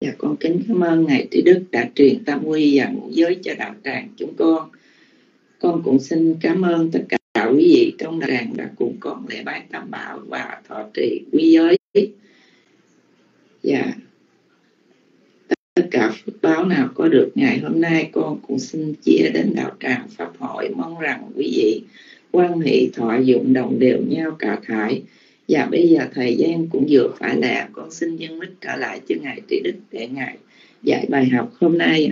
Và con kính cảm ơn Ngài Trí Đức đã truyền tam quy và ngũ giới cho đạo tràng chúng con. Con cũng xin cảm ơn tất cả quý vị trong đạo tràng đã cùng con lễ bái tam bảo và thọ trì quý giới. Và tất cả phước báo nào có được ngày hôm nay con cũng xin chia đến đạo tràng pháp hội, mong rằng quý vị quan hệ thọ dụng đồng đều nhau cả thải. Và bây giờ thời gian cũng vừa phải lẽ, con xin dâng mic trở lại cho Ngài Trí Đức để Ngài dạy bài học hôm nay.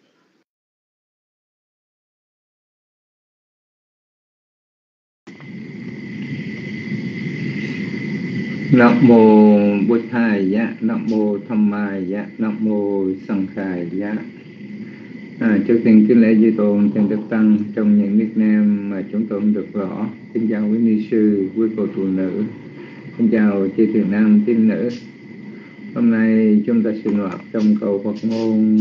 Nam mô Bụt Thầy Giá, Nam mô Tham Mai Giá, Nam mô Sanh Khai Giá. Trước tiên kính lễ Duy Tôn trên Đức Tăng trong những nickname mà chúng tôi được rõ. Kính chào quý ni sư, quý cô tu nữ, kính chào chư thiền nam tín nữ. Hôm nay chúng ta sinh hoạt trong câu Phật ngôn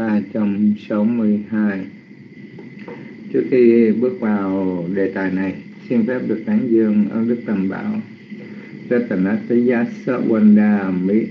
362. Trước khi bước vào đề tài này, xin phép được tán dương ơn Đức Tam Bảo Ratanataya Sawandami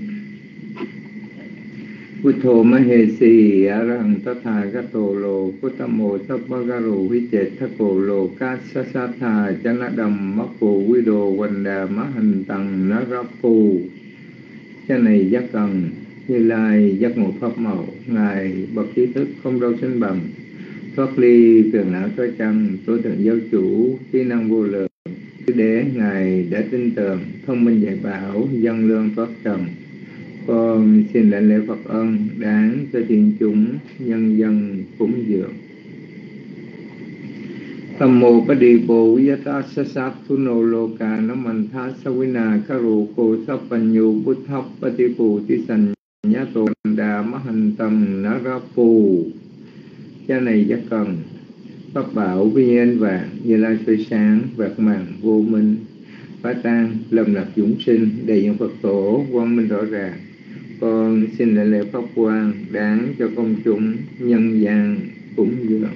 Buddho Mahesi Arahant Tathagato Lo Puttamo Sabbagaro Vichetthako Lo Kassasatha Janadam Makko Vido Vanda Mahantang Narapu. Cha này giác cần, Như Lai giác ngộ pháp màu, Ngài bậc trí thức không đâu sánh bằng, thoát ly phiền não trói chăng, tối thượng giáo chủ, trí năng vô lượng. Để Ngài đã tin tưởng, thông minh dạy bảo, dân lương thoát trần. Con xin đảnh lễ Phật ân đáng cho thiên chúng nhân dân cúng dường. Tam mô Padi Bồ Yata Sasathuno Loka Namantha Savina Karu Ko Sapanyu Buddhap Patipu Tisan Nyato Đà Mahantam Narapu. Cha này giác cần, pháp bảo vi anh vàng, Như Lai soi sáng, vạt màng vô minh, phá tan, lâm lập dũng sinh, đầy những Phật tổ, quang minh rõ ràng. Con xin lễ pháp quang đáng cho công chúng nhân gian cúng dường.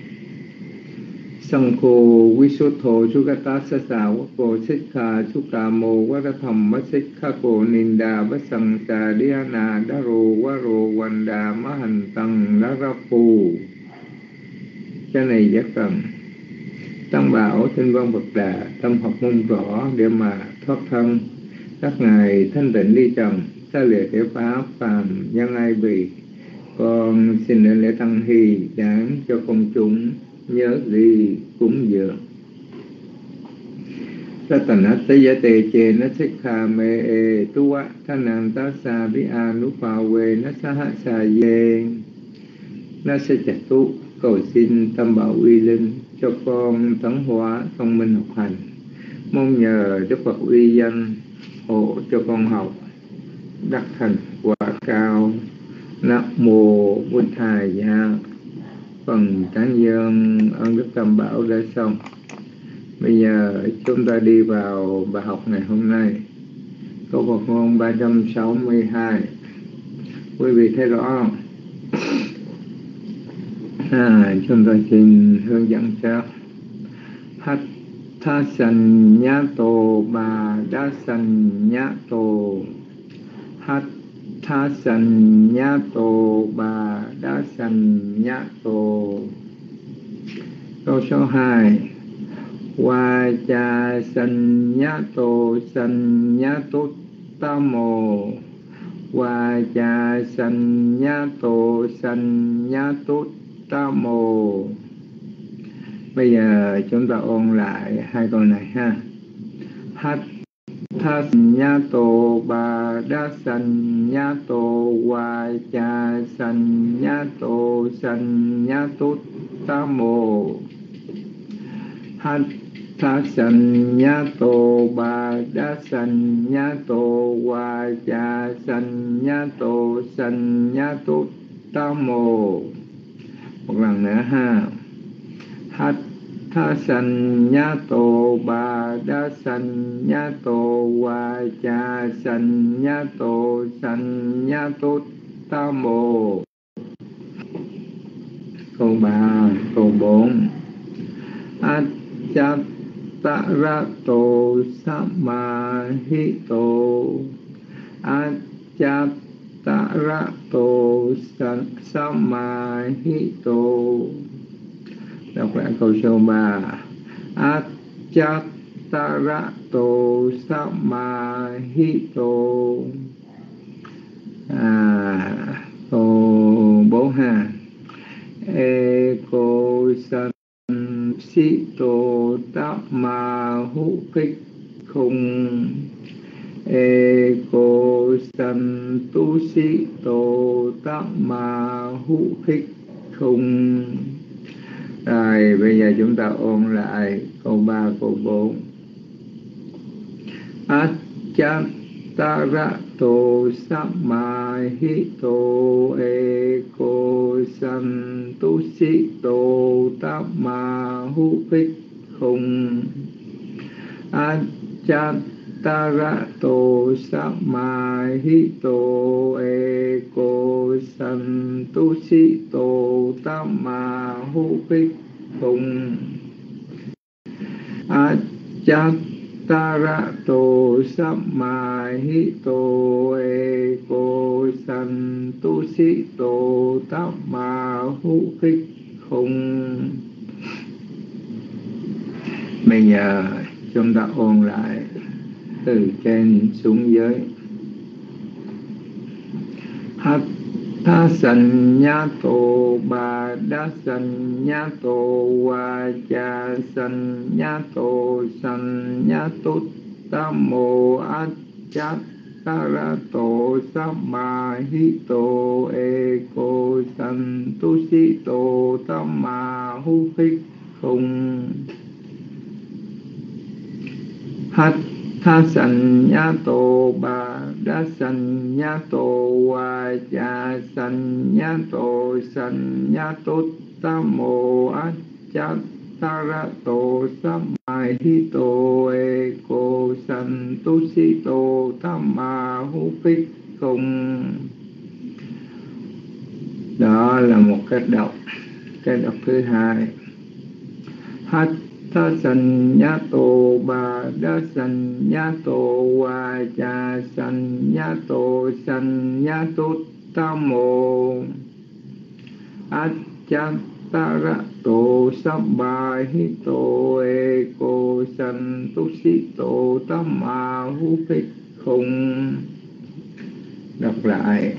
Sankho Visuddho Sugata Sasawako Sikha Sukamo Varatham Sikkako Ninda Vasangsa Dhyana Daro Varo Vanda Mahantang Narapu. Cái này giác cần, Tam Bảo Tinh Văn Phật Đà tâm học môn rõ để mà thoát thân. Các ngài thanh tịnh ly trần, xa lìa thể pháp phàm nhân ai bì. Con xin đến lễ tăng hy đáng cho công chúng nhớ ly cúng dường. Satanatayate che na sikha me e tuwa thanantasa vi anupawe na sahasa ye na se chatu. Cầu xin Tam Bảo uy linh cho con tấn hóa thông minh học hành. Mong nhờ Đức Phật uy danh hộ cho con học đắc thành quả cao. Nam mô Bụt Thầy Giá. Phần tán dương ơn Đức Tam Bảo đã xong. Bây giờ chúng ta đi vào bài học ngày hôm nay. Câu Phật ngôn 362. Quý vị thấy rõ không? Chúng tôi xin hướng dẫn cho Hatha Sanyato Ba Đa Sanyato. Hatha Sanyato Ba Đa Sanyato. Câu số 2. Vacha Sanyato Sanyato Tamo. Vacha Sanyato Sanyato Tamo. Bây giờ chúng ta ôn lại hai câu này ha. Hatha Sanyato Ba Đa Sanyato Vacha Sanyato Sanyato Tamo. Hatha Sanyato Ba Đa Sanyato Vacha Sanyato Sanyato Tamo. Một lần nữa ha. Hatha Sanyato Ba Đa Sanyato Vacha Sanyato Sanyato Tamo. Câu 3, câu 4. Accattarato Samahito. Accattarato Tarato Samahito. Đọc lại câu số 3. Tarato Samahito. Câu 4 ha. Eko san sito tamahu kích khung. Eko san tu sito tamahu kích khung. Rồi bây giờ chúng ta ôn lại câu 3, câu 4. Tarato samahito eko santusito tamahu bhikkhung. Tarato samahito eko santusito tamahu bhikkhung. Tarato samahito eko santusito tamahu bhikkhung. Bây giờ chúng ta ôn lại từ trên xuống dưới. Tha sannyato badasannyato vaca sannyato sannyatuttamo accattarato samahito eko santusito tamahu bhikkhung. Tha sannyato badasannyato vaca sannyato sannyatuttamo accattarato samahito eko santusito tamahu bhikkhung. Đó là một cách đọc. Cách đọc thứ hai. Tha sannyato badasannyato vaca sannyato sannyatuttamo accattarato samahito eko santusito tamahu bhikkhung. Đọc lại.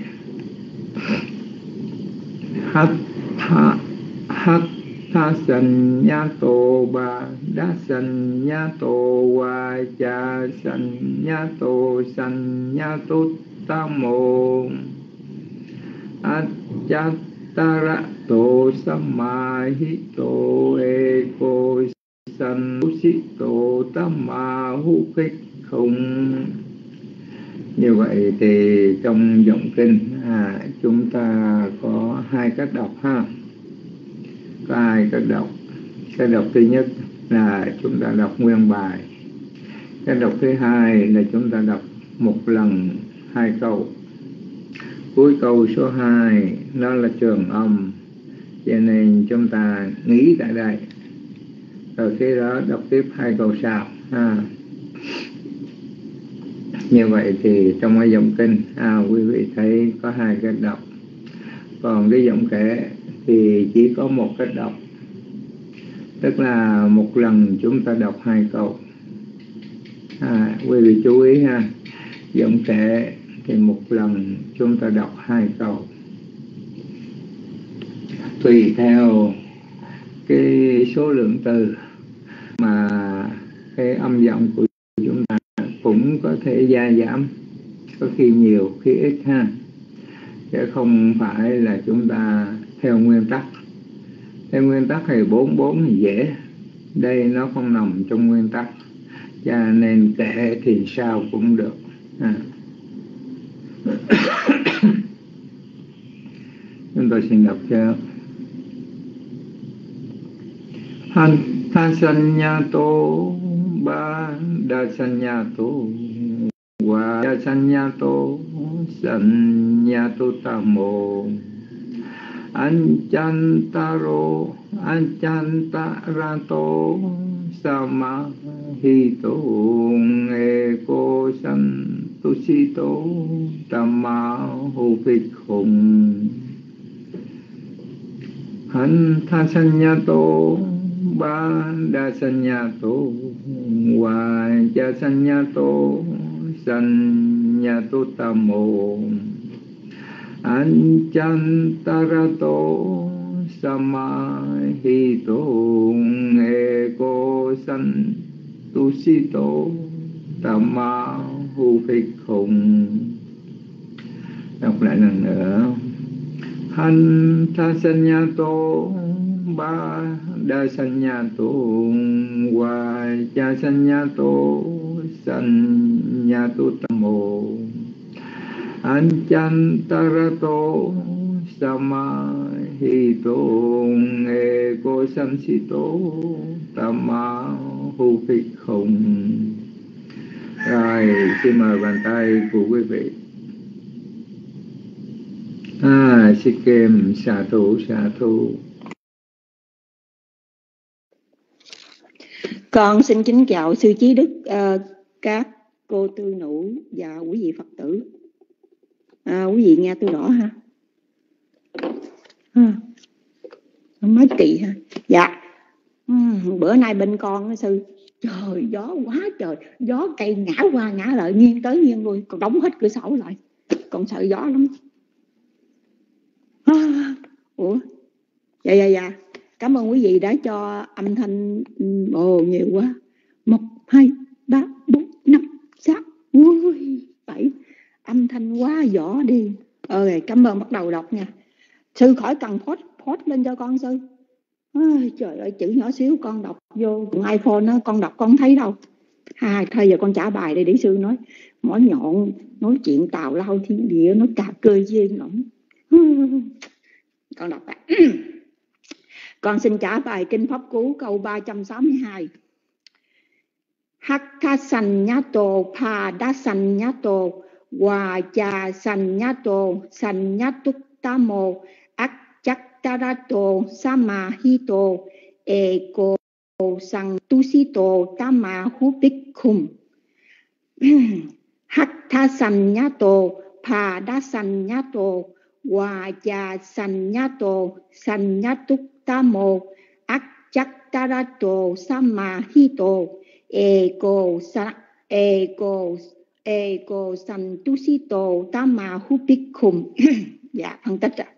Tha sannyato badasannyato vaca sannyato sannyatuttamo accattarato samahito eko santusito tamahu bhikkhung. Như vậy thì trong giọng kinh chúng ta có hai cách đọc ha. Có hai cách đọc. Cách đọc thứ nhất là chúng ta đọc nguyên bài. Cách đọc thứ hai là chúng ta đọc một lần hai câu. Cuối câu số 2 nó là trường âm, cho nên chúng ta nghĩ tại đây, rồi khi đó đọc tiếp hai câu sau ha. Như vậy thì trong cái giọng kinh quý vị thấy có hai cách đọc. Còn cái giọng kể thì chỉ có một cách đọc, tức là một lần chúng ta đọc hai câu. Quý vị chú ý ha, giọng kể thì một lần chúng ta đọc hai câu. Tùy theo cái số lượng từ mà cái âm giọng của chúng ta cũng có thể gia giảm, có khi nhiều khi ít ha, chứ không phải là chúng ta theo nguyên tắc. Theo nguyên tắc thì 4/4 thì dễ, đây nó không nằm trong nguyên tắc, cho nên kệ thì sao cũng được Chúng tôi xin đọc cho. Thasanyato badasannyato vasanyato sannyatuttamo ancantarato samahito eko tusito tamma hu bhikkhung hantha sanyato banda sanyato vaja sanyato sanyato tamo ancantarato samahito ego san tusito tamma hu bhikkhung. Đọc lại lần nữa. Hantha sanyato ba đa sanyato vaja sanyato sanyato tamo ancantarato samahito ego samsito tamma hu bhikkhung. Rồi, xin mời bàn tay của quý vị. Sikkim xạ thủ. Con xin kính chào sư Chí Đức, các cô tư nữ và quý vị Phật tử. Quý vị nghe tôi rõ ha? Nói kỳ ha. Dạ. Bữa nay bên con sư, trời gió quá trời, gió cây ngã qua ngã lại, nghiêng tới nghiêng lui, còn đóng hết cửa sổ lại, còn sợ gió lắm. Dạ. Cảm ơn quý vị đã cho âm thanh nhiều quá. 1, 2, 3, 4, 5, 6, 7. Âm thanh quá giỏi đi. Cảm ơn, bắt đầu đọc nha. Sư khỏi cần post lên cho con sư. Trời ơi, chữ nhỏ xíu con đọc vô cùng iPhone đó, con đọc con không thấy đâu. Thôi giờ con trả bài đây để sư nói. Mỗi nhọn nói chuyện tào lao thiên địa, nói cà cơ duyên ngỗng. Con đọc ạ. Con xin trả bài Kinh Pháp Cú câu 362. Hakka sanyato padasanyato vaja sanyato sanyatukamo akchaktarato samahito ego santusito tamahu bhikkhum. Hakka sanyato padasanyato vaja sanyato sanyatukamo akchaktarato samahito ego santusito tamahu bhikkhum. Dạ, phân tích ạ.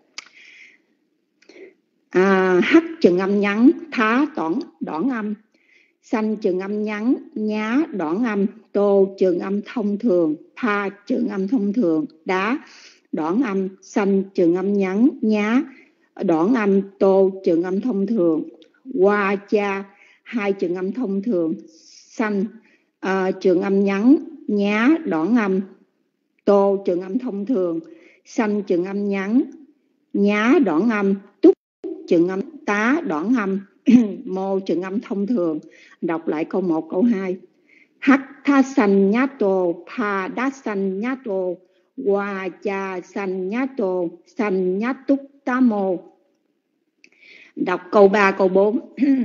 Hắc trường âm ngắn, thá đoạn âm, sanh trường âm ngắn, nhá đoạn âm, tô trường âm thông thường, pa trường âm thông thường, đá đoạn âm, sanh trường âm ngắn, nhá đoạn âm, tô trường âm thông thường, qua cha 2 trường âm thông thường, sanh trường âm ngắn, nhá đoạn âm, tô trường âm thông thường, sanh trường âm ngắn, nhá đoạn âm, túc trường âm, tá đoạn âm, mô trường âm thông thường. Đọc lại câu 1, câu 2. Hatha sanyato padasanyato vaja sanyato sanyatukamo. Đọc câu 3, câu 4.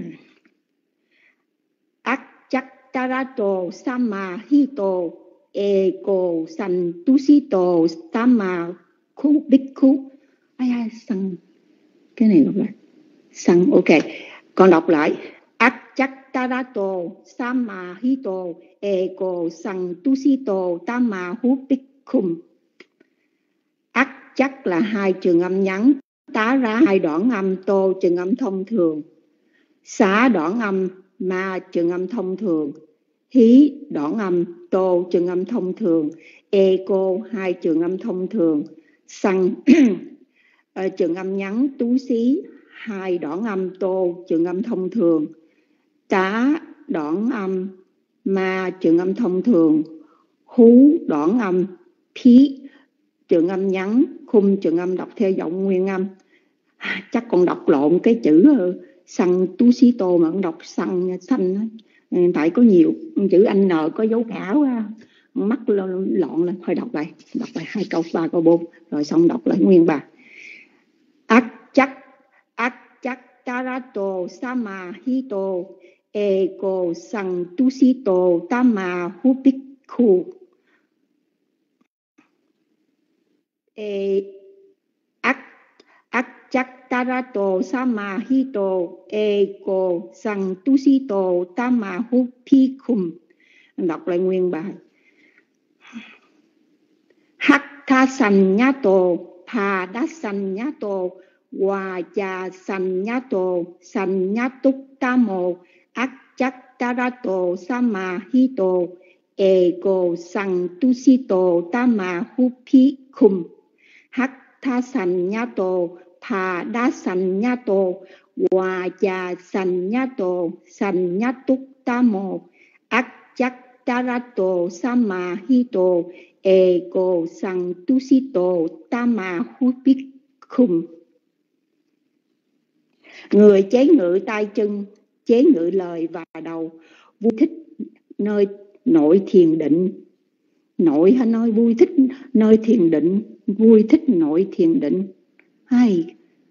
Akchaktarato samahito ego santusito tamahu bhikkhum. Sang cái này đọc lại. Sang, ok. Con đọc lại. Akchaktarato samahito ego santusito tamahu bhikkhum. Chắc là 2 trường âm ngắn, tá ra 2 đoạn âm, tô trường âm thông thường, xá đoạn âm, ma trường âm thông thường, hí đoạn âm, tô trường âm thông thường, ego 2 trường âm thông thường, xăng trường âm ngắn, tú xí 2 đoạn âm, tô trường âm thông thường, tá đoạn âm, ma trường âm thông thường, hú đoạn âm, phí trường âm ngắn, khung trường âm đọc theo giọng nguyên âm. Chắc còn đọc lộn cái chữ săn tú xí tô mà con đọc săn xanh. Tại có nhiều chữ N có dấu ảo, mắt lộn lên. Thôi đọc lại 2 câu 3 câu 4 rồi xong đọc lại nguyên bài. Chắc tarato samahito ego santusito tamahu bhikkhum. Acchattarato samahito ego santusito tamahupikum. Đọc lại nguyên bài. Hatha sanyato padasanyato vaja sanyato sanyatuttamo acchattarato samahito ego santusito tamahupikum. Hatha sanyato padasanyato vaja sanyato sanyatuttamo acchattarato samahito ego santusito tamahupikum. Người chế ngự tay chân, chế ngự lời và đầu, vui thích nơi nội thiền định. Nội hay nói vui thích nơi thiền định, vui thích nội thiền định. Hay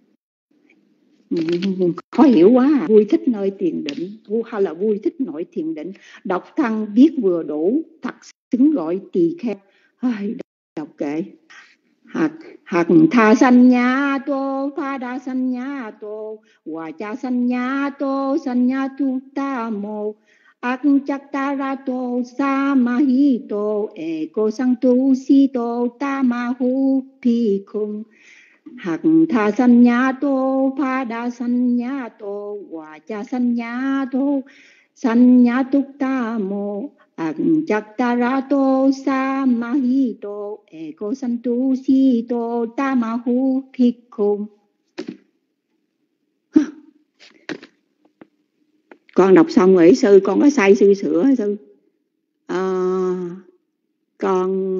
khó hiểu quá. Vui thích nơi thiền định hay là vui thích nội thiền định. Đọc thăng viết vừa đủ, thật xứng gọi tỳ kheo. Đọc kệ. Hạt tha sanya to pada sanya to vaja sanya to sanyatutamo acchattarato samahito ego santusito tamahupikum. Hạt tha sanya to pada sanya to vaja sanya to sanyatutamo acchattarato samahito ego santusito tamahupikum. Con đọc xong rồi sư, con có sai sư sửa sư. Con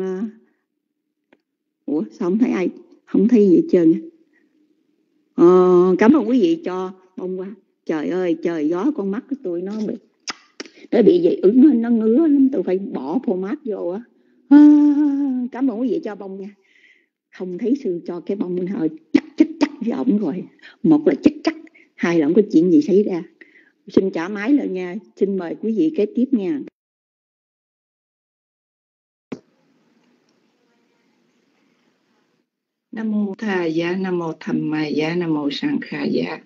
sao không thấy ai, không thấy gì hết trơn. Cảm ơn quý vị cho bông qua. Trời ơi, trời gió con mắt của tôi nó bị gì ứng, nó ngứa lắm, tôi phải bỏ format vô á. Cảm ơn quý vị cho bông nha. Không thấy sư cho cái bông hơi chắc với ổng rồi. Một là chắc, hai là không có chuyện gì xảy ra. Xin trả máy lên nha. Xin mời quý vị kế tiếp nha. Nam mô Tha Giá, Nam mô Tham Ma Giá, Nam mô Sang Kha Giá.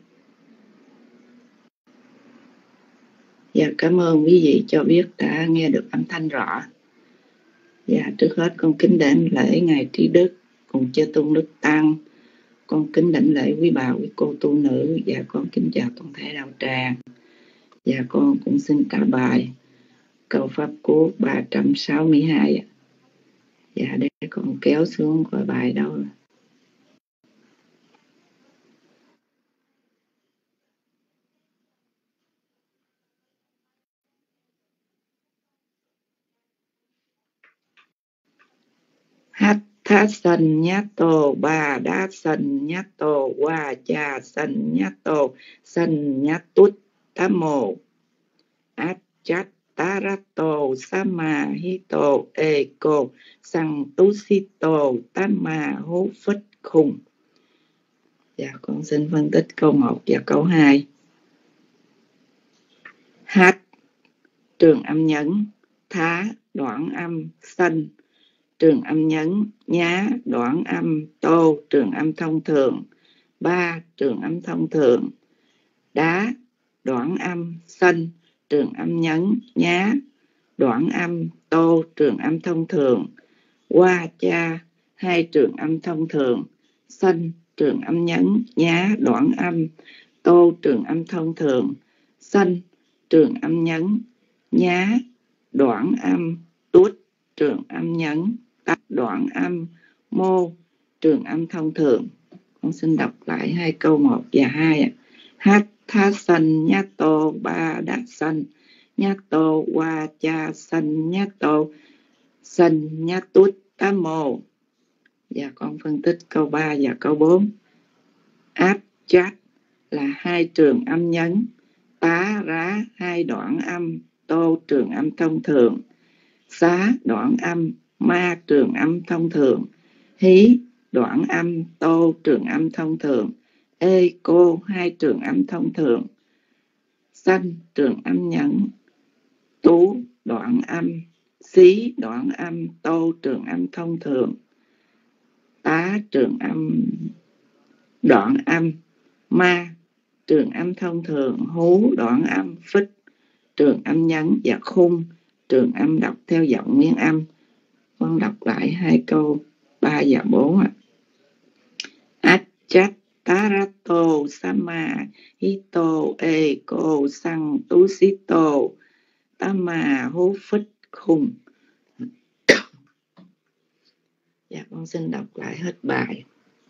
Dạ, cảm ơn quý vị cho biết đã nghe được âm thanh rõ. Dạ, trước hết con kính đảnh lễ Ngài Trí Đức cùng chư tôn đức tăng. Con kính đảnh lễ quý bà, quý cô tu nữ. Dạ, con kính chào toàn thể đạo tràng. Dạ, con cũng xin trả bài câu pháp cú 362. Dạ, để con kéo xuống coi bài đâu. Hatha sanyato bada sanyato vaja sanyato sanyatuttamo acchattarato samahito ego santusito tamahupikum. Dạ, con xin phân tích câu 1 và câu 2. Hát trường âm nhấn, thá đoạn âm, sanh trường âm nhấn, nhá đoạn âm, tô trường âm thông thường, ba trường âm thông thường, đá đoạn âm, sanh trường âm nhấn, nhá đoạn âm, tô trường âm thông thường, qua cha hai trường âm thông thường, sanh trường âm nhấn, nhá đoạn âm, tô trường âm thông thường, sanh trường âm nhấn, nhá đoạn âm, tuốt trường âm nhấn, tắt đoạn âm, mô trường âm thông thường. Con xin đọc lại hai câu 1 và 2. Hatha sanyato bada sanyato vaja sanyato sanyatuttamo. Và con phân tích câu 3 và câu 4. Achat là hai trường âm nhấn, tá rá hai đoạn âm, tô trường âm thông thường, xá đoạn âm, ma trường âm thông thường, hí đoạn âm, tô trường âm thông thường, ê cô hai trường âm thông thường, sanh trường âm nhẫn, tú đoạn âm, xí đoạn âm, tô trường âm thông thường, tá trường âm đoạn âm, ma trường âm thông thường, hú đoạn âm, phích trường âm nhấn và khung trường âm đọc theo giọng nguyên âm. Con đọc lại 2 câu 3 và 4. Acchattarato sama hito eko sang tu sito tama hú phích khung. Dạ con xin đọc lại hết bài.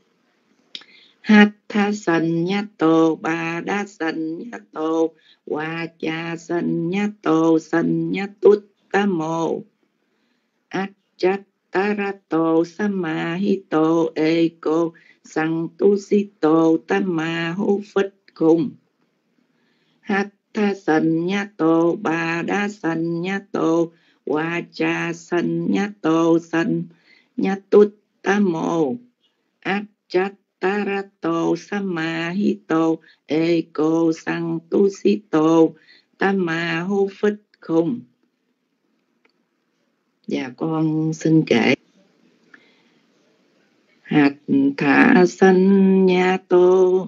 Hatha sanyato badasanyato vacha sanyato sanyattamo acchattarato samahito eko santusito tamahu phích khung. Hatha sanyato badasanyato vacha sanyato sanyattamo acchattarato samahito eko santusito tamahu phích khung. Dạ con xin kể. Hatha sanyato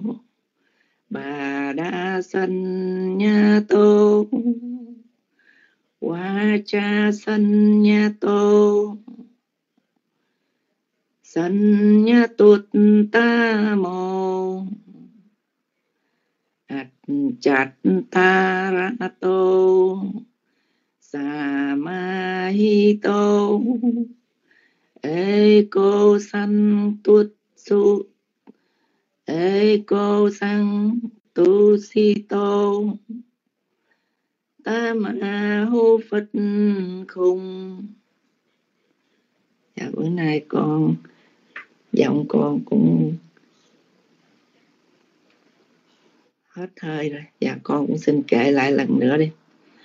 badasanyato vacha sanyato sanyattamo acchattarato samahito eko santusito tamahu phích khung. Dạ bữa nay giọng con cũng hết hơi rồi. Dạ con cũng xin kể lại lần nữa đi.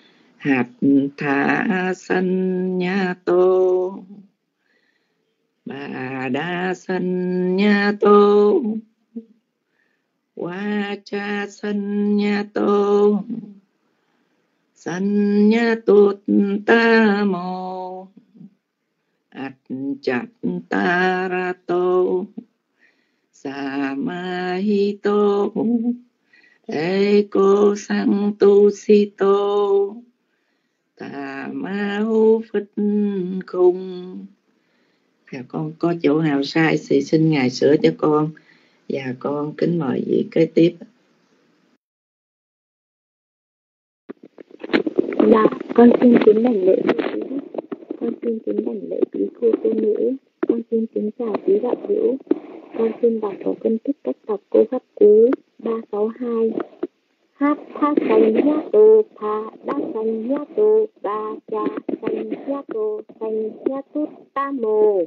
Hatha sanyato badasanyato vacha sanyato sanyattamo acchattarato samahito eko santusito tamahu phích khung. Dạ con có chỗ nào sai thì xin Ngài sửa cho con. Và con kính mời vị kế tiếp. Dạ, con xin kính đảnh lễ quý vị. Con xin kính đảnh lễ quý cô tu nữ. Con xin kính chào quý đạo hữu. Con xin đọc và phân tích cách đọc câu pháp cú 362. Hatha sanyato badasanyato vacha sanyato sanyattamo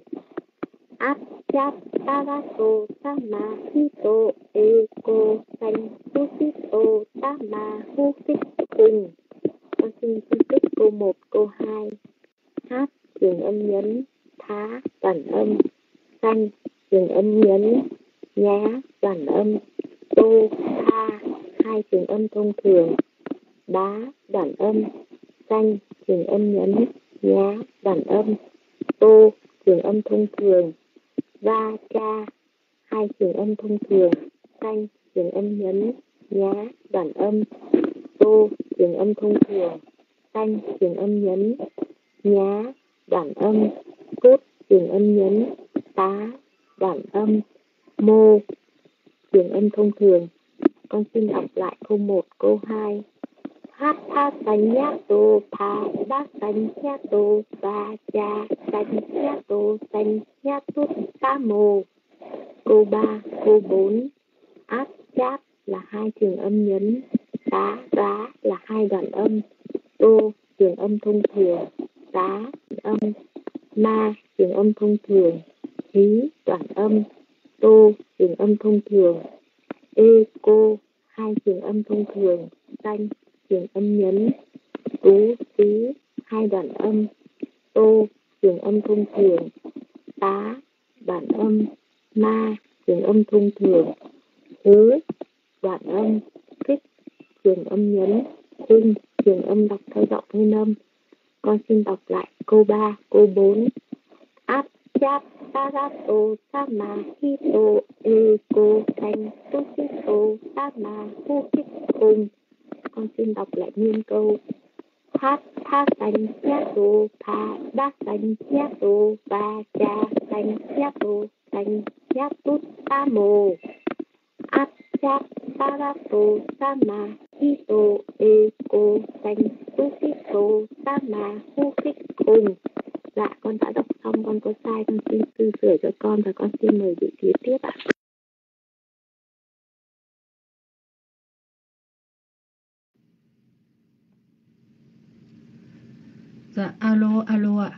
acchattarato samahito eko santusito tamahu phích khung. Con xin phân tích câu 1, câu 2. Hát trường âm nhấn, thá đoạn âm, xanh trường âm nhấn, nhá đoạn âm, tô tha 2 trường âm thông thường, đá đoạn âm, xanh trường âm nhấn, nhá đoạn âm, tô trường âm thông thường, va cha 2 trường âm thông thường, xanh trường âm nhấn, nhá đoạn âm, tô trường âm thông thường, xanh trường âm nhấn, nhá đoạn âm, cốt trường âm nhấn, tá đoạn âm, mô trường âm thông thường. Con xin đọc lại câu 1, câu 2. Hatha sanyato badasanyato vacha sanyato sanyattamo. Câu 3, câu 4. Át chát là 2 trường âm nhấn, tá đá là 2 đoạn âm, tô trường âm thông thường, tá âm, ma trường âm thông thường, hí đoạn âm, tô trường âm thông thường, cô 2 trường âm thông thường, xanh trường âm nhấn, tú xí 2 đoạn âm, tô trường âm thông thường, tá đoạn âm, ma trường âm thông thường, hú đoạn âm, kích trường âm nhấn, khung trường âm đọc theo giọng nguyên âm. Con xin đọc lại câu 3, câu 4. Áp chát tarato sama hito ego thành tosito sama hu kích cùng. Con xin đọc lại nguyên câu. Hát tha sanh nhá tô tha đa sanh nhá tô và cha sanh nhá tô sanh nhá tút ta mô. Át chát tarato sama hito ego thành tosito sama hu kích cùng. Dạ, con đã đọc xong, con có sai, con xin tu sửa cho con và con xin mời vị trí tiếp ạ. Dạ, alo ạ.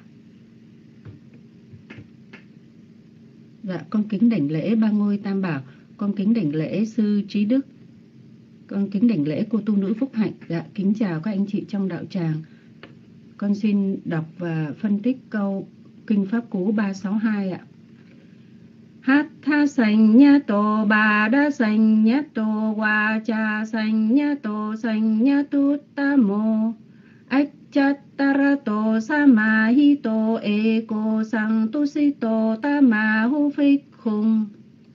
Dạ, con kính đảnh lễ Ba Ngôi Tam Bảo, con kính đảnh lễ Sư Trí Đức, con kính đảnh lễ cô tu nữ Phúc Hạnh. Dạ, kính chào các anh chị trong đạo tràng. Con xin đọc và phân tích câu Kinh Pháp Cú 362 ạ. Hát tha sanh nhá tô bà đa sanh nhá tô wa cha sanh nhá tô sanh nhá tút ta mô. Ách chát tarato sama hito eko sang tu si tô ta ma hu phích khung.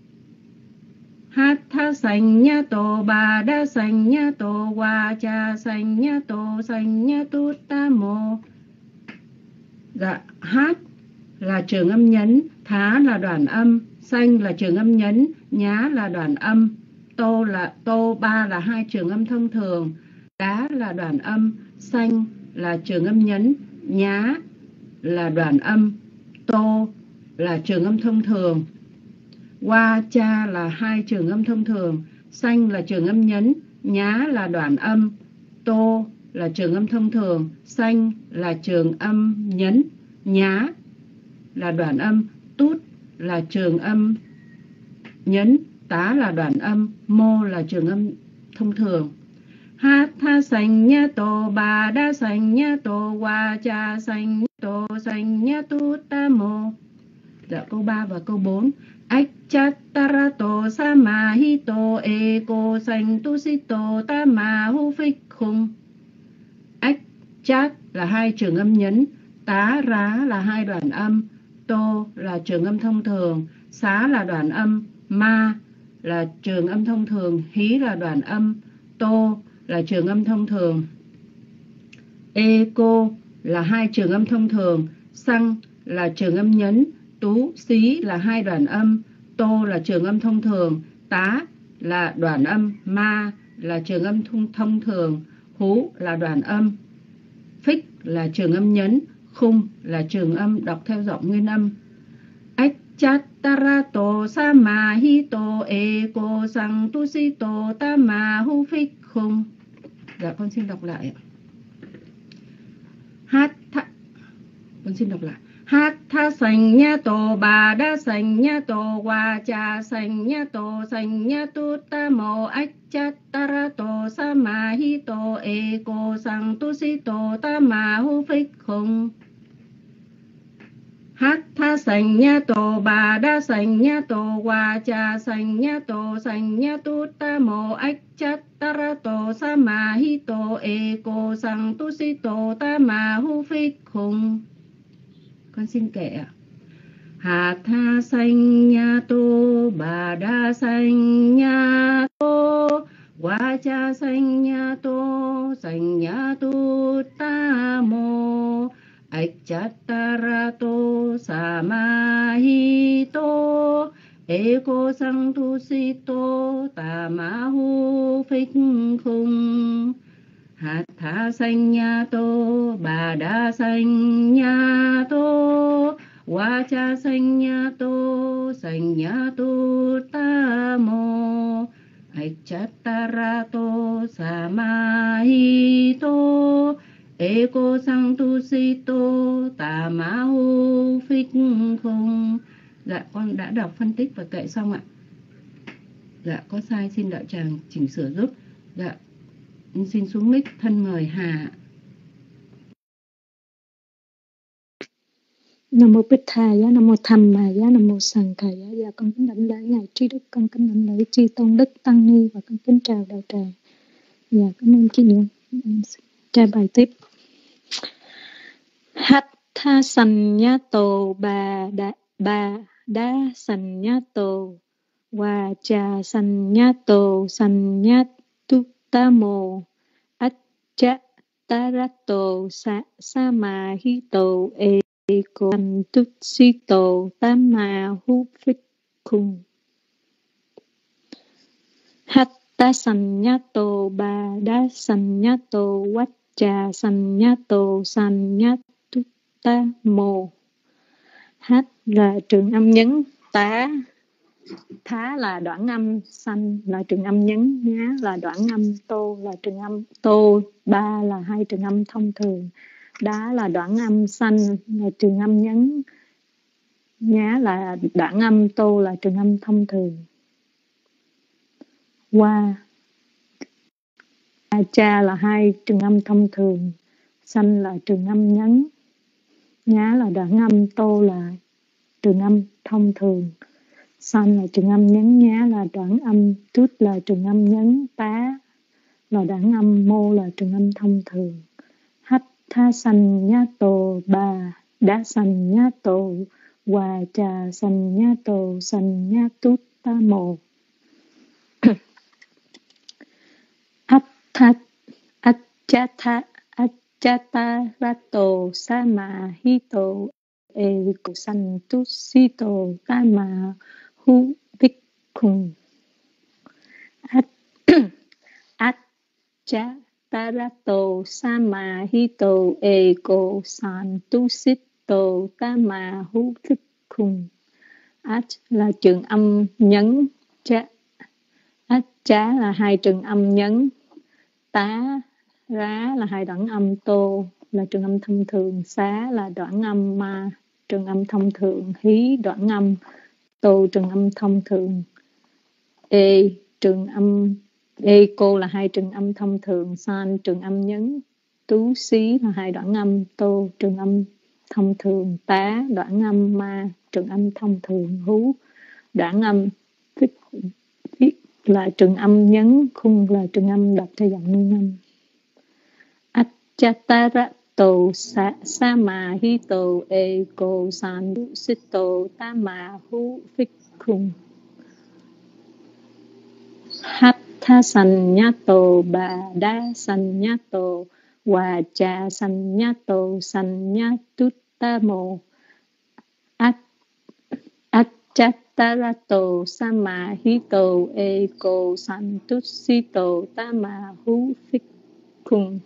Hát tha sanh nhá tô bà đa sanh nhá tô wa cha sanh nhá tô sanh nhá tút ta mô. Dạ, hát là trường âm nhấn, thá là đoạn âm, sanh là trường âm nhấn, nhá là đoạn âm, tô ba là hai trường âm thông thường, đá là đoạn âm, sanh là trường âm nhấn, nhá là đoạn âm, tô là trường âm thông thường, wa cha là hai trường âm thông thường, sanh là trường âm nhấn, nhá là đoạn âm, tô là trường âm thông thường, sanh là trường âm nhấn, nhá là đoạn âm, tút là trường âm nhấn, tá là đoạn âm, mô là trường âm thông thường. Hát tha sanh nhá tô bà đa sanh nhá tô wa cha sanh tô sanh nhá tút ta mô. Dạ, câu 3 và câu 4. Ách chát tarato sama hito eko sanh tu si tô ta ma hu phích khung. Ách chát là hai trường âm nhấn, tá rá là hai đoạn âm, tô là trường âm thông thường, xá là đoạn âm, ma là trường âm thông thường, hí là đoạn âm, tô là trường âm thông thường, eko là hai trường âm thông thường, xăng là trường âm nhấn, tú xí là hai đoạn âm, tô là trường âm thông thường, tá là đoạn âm, ma là trường âm thông thường, hú là đoạn âm, phích là trường âm nhấn, khung là trường âm đọc theo giọng nguyên âm. Ách chát tarato sama hito eko sang tu si tô ta ma hu phích khung. Dạ, con xin đọc lại ạ. Con xin đọc lại. Hát tha sanh nhá tô bà đa sanh nhá tô wa cha sanh nhá tô sanh nhá tút ta mô. Ách chát tarato sama hito eko sang tu si tô ta ma hu phích khung. Hát tha sanh nhá tô bà đa sanh nhá tô wa cha sanh nhá tô sanh nhá tút ta mô. Ách chát tarato sama hito eko sang tu si tô ta ma hu phích khung. Con xin kể ạ. Hát tha sanh nhá tô bà đa sanh nhá tô wa cha sanh nhá tô sanh nhá tút ta mô. Ách chát tarato sama hito eko sang tu si tô ta ma hu phích khung. Hát tha sanh nhá tô bà đa sanh nhá tô wa cha sanh nhá tô sanh nhá tút ta mô. Ách chát tarato sama hito eko sang tu si tô ta ma hu phích khung. Dạ, con đã đọc phân tích và kệ xong ạ. Dạ, có sai xin đạo tràng chỉnh sửa giúp. Dạ, xin xuống mic thân mời Hà. Nam mô Bích Tha giá, Nam mô Tham Ma giá, Nam mô Sanh Kha giá. Dạ, con kính đảnh lễ ngài Trí Đức, con kính đảnh lễ Chư Tôn Đức Tăng Ni và con kính chào đạo tràng. Dạ, cảm ơn chị Nhung. Tra bài tiếp. Hát tha sanh nhá tô bà ba đá sanh nhá tô wa cha sanh nhá tô sanh nhá tu ta mô ách cha tarato sa ma hi tô e cô sanh tu si tô tam ma hu phích khung hatta sannyato ba đá sannyato vacca sannyato sannyatta mô. Hát là trường âm nhấn, tá thá là đoạn âm, sanh là trường âm nhấn, nhá là đoạn âm, tô là trường âm, tô ba là hai trường âm thông thường, đá là đoạn âm, sanh là trường âm nhấn, nhá là đoạn âm, tô là trường âm thông thường. Qua cha là hai trường âm thông thường, sanh là trường âm nhấn, nhá là đoạn âm, tô là trường âm thông thường, sanh là trường âm nhấn, nhá là đoạn âm, tút là trường âm nhấn, tá là đoạn âm, mô là trường âm thông thường. Hách tha sanh nhá tô ba đá sanh nhá tô và trà sanh nhá tô sanh nhá tút ta mô. Achata rato sama hito e santu sito tama hu bhikkhu. Achata rato sama hito e santu sito tama hu bhikkhu. Ach là trường âm nhấn, chá là hai trường âm nhấn, tá rá là hai đoạn âm, tô là trường âm thông thường, xá là đoạn âm, ma trường âm thông thường, hí đoạn âm, tô trường âm thông thường, e trường âm, e cô là hai trường âm thông thường, san trường âm nhấn, tú xí là hai đoạn âm, tô trường âm thông thường, tá đoạn âm, ma trường âm thông thường, hú đoạn âm, phích là trường âm nhấn, khung là trường âm đọc theo giọng nguyên âm. Achataratto sama hito eko sandu sito tama hu phikkhung. Hatha sannyato ba đá sannyato và cha sannyato sannyattamo. Achataratto sama hito eko sandu sito tama hu phikkhung.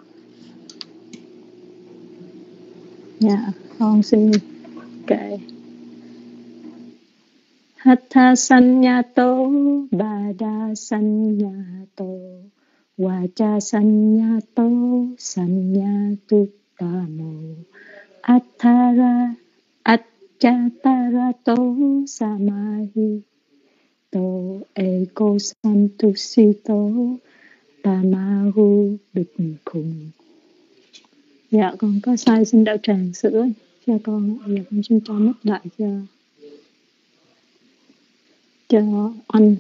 Dạ, con xin kệ. Hatha sannyato bada sannyato vacha sannyato sannyattamo achataratto samahi to eko santusito tamahu bhikkkhung. Dạ con có sai xin đạo tràng sữa cho con. Dạ con xin cho mất lại cho anh.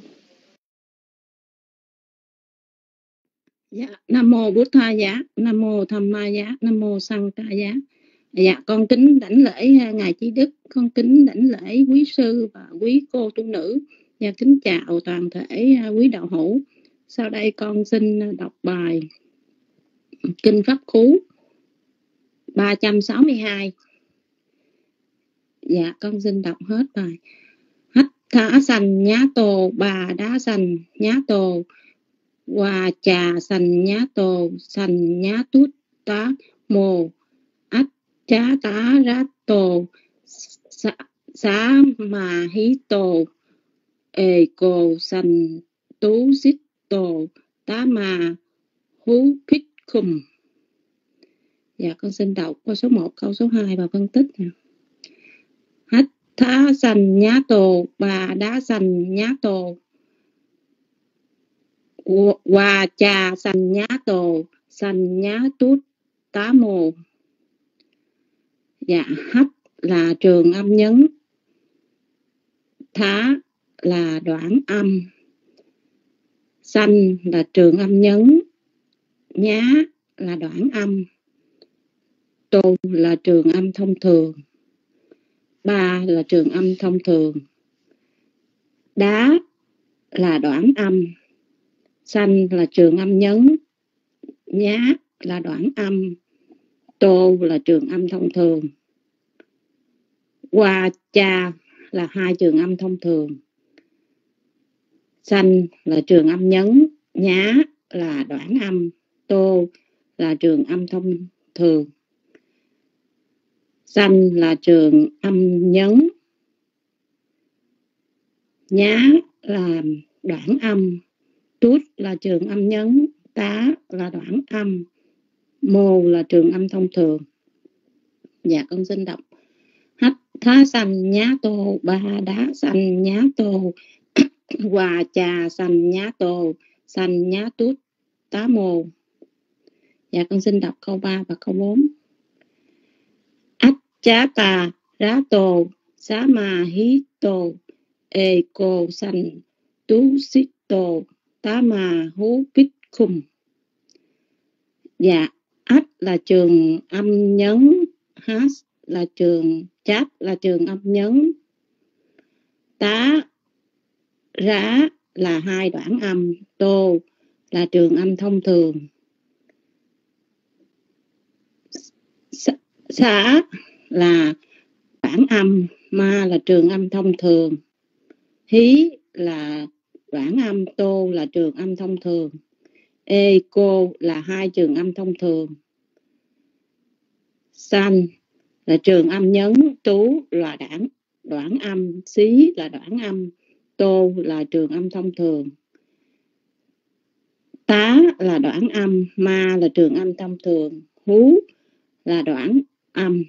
Dạ, Nam mô Bụt Tha Giá, Nam mô Tham Ma Giá, Nam mô Sang Ca Giá. Dạ, con kính đảnh lễ ngài Trí Đức, con kính đảnh lễ quý sư và quý cô tu nữ. Và kính chào toàn thể quý đạo hữu. Sau đây con xin đọc bài Kinh Pháp Cú 362. Dạ, con xin đọc hết bài. Hách thả sanh nhá tô bà đá sanh nhá tô và trà sanh nhá tô sanh nhá tút tá mô ách chá tá rát tô xá mà hí tô ê cô sanh tú xích tô tá mà hú phích khum. Dạ con xin đọc câu số 1, câu số 2 và phân tích. Hách thá sanh nhá tô bà đá sanh nhá tô và trà sanh nhá tô sanh nhá tút tá mô. Dạ, hách là trường âm nhấn, thá là đoạn âm, sanh là trường âm nhấn, nhá là đoạn âm, tô là trường âm thông thường, ba là trường âm thông thường, đá là đoạn âm, xanh là trường âm nhấn, nhá là đoạn âm, tô là trường âm thông thường, qua cha là hai trường âm thông thường, xanh là trường âm nhấn, nhá là đoạn âm, tô là trường âm thông thường. Xanh là trường âm nhấn, nhá là đoạn âm, tút là trường âm nhấn, tá là đoạn âm, mô là trường âm thông thường. Dạ con xin đọc. Hách thá xanh nhá tô, ba đá xanh nhá tô, hòa trà xanh nhá tô, xanh nhá tút tá mô. Dạ con xin đọc câu 3 và câu 4. Ách chá tà rá tô, xá ma hí tô, ê cô xanh tú xít tô, tá ma hú kích khum. Dạ, ách là trường âm nhấn, hát là trường chát là trường âm nhấn, tá rá là hai đoạn âm, tô là trường âm thông thường, xá là đoạn âm, ma là trường âm thông thường, hí là đoạn âm, tô là trường âm thông thường, ê cô là hai trường âm thông thường, xanh là trường âm nhấn, tú là đoạn âm, xí là đoạn âm, tô là trường âm thông thường, tá là đoạn âm, ma là trường âm thông thường, hú là đoạn âm,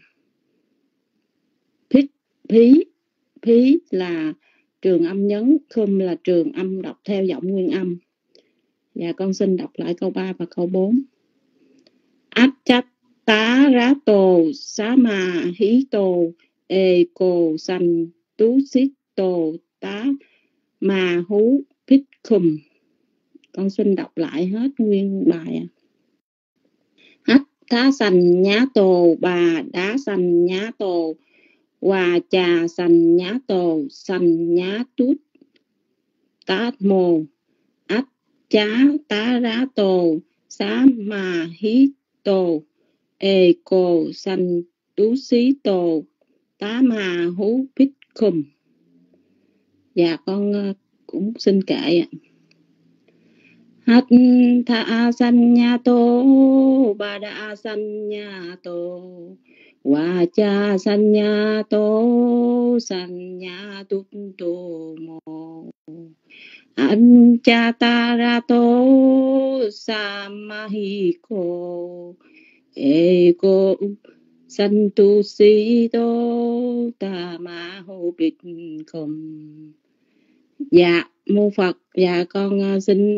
phí là trường âm nhấn, khum là trường âm đọc theo giọng nguyên âm. Dạ con xin đọc lại câu 3 và câu 4. Ách chách tá rá tô, xá ma hí tô, ê cô xanh tú xít tô, tá ma hú phích khum. Con xin đọc lại hết nguyên bài. Hách thá xanh nhá tô, bà đá xanh nhá tô, hòa trà xanh nhá tô, xanh nhá tút tá mô. Ách chá tá rá tô, xá ma hí tô, ê cô xanh tú xí tô, tá ma hú phích khum. Dạ con cũng xin kệ ạ. Hát tha san nha tô, ba đa san nha tô, wa cha san nha tô, san nha tút tô mô. An cha ta ra tô, sa ma hi cô, e cô san tu si tô, ta ma hô bích khum. Dạ mô Phật. Dạ con xin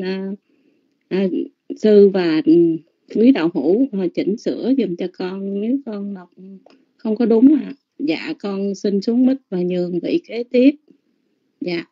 sư và quý đạo hữu chỉnh sửa giùm cho con nếu con đọc không có đúng ạ. Dạ con xin xuống mic và nhường vị kế tiếp. Dạ.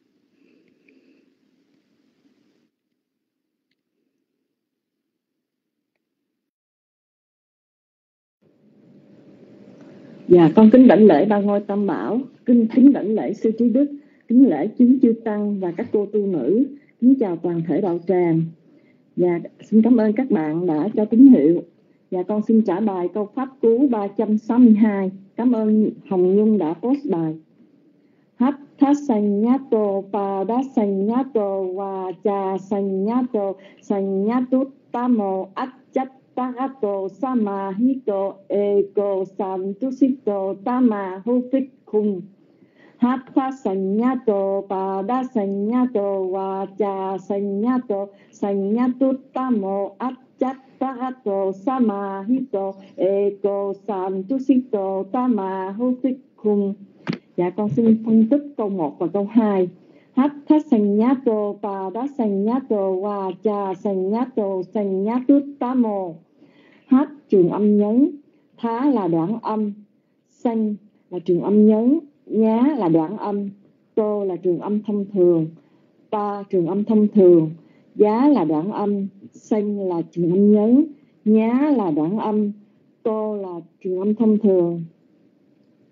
Dạ con kính đảnh lễ ba ngôi tam bảo, kính đảnh lễ sư trí đức, kính lễ chúng chư tăng và các cô tu nữ, kính chào toàn thể đạo tràng. Dạ xin cảm ơn các bạn đã cho tín hiệu. Dạ con xin trả bài câu pháp cú 362. Cảm ơn Hồng Nhung đã post bài. Hát thá sanh nhá tô, pa đá sanh nhá tô, wa cha sanh nhá tô, sanh nhá tút tá mô, ách chất Tarato sama hito ego santusito tama hufik khung. Hatha sanyato pada sanyato vacha sanyato tamo achat tarato sama hito ego santusito tama hufik khung. Dạ con xin phân tích câu 1 và câu 2. Hatha sanyato pada sanyato vacha sanyato tamo. Hát trường âm nhấn, thá là đoạn âm, xanh là trường âm nhấn, nhá là đoạn âm, tô là trường âm thông thường, ta trường âm thông thường, giá là đoạn âm, xanh là trường âm nhấn, nhá là đoạn âm, tô là trường âm thông thường.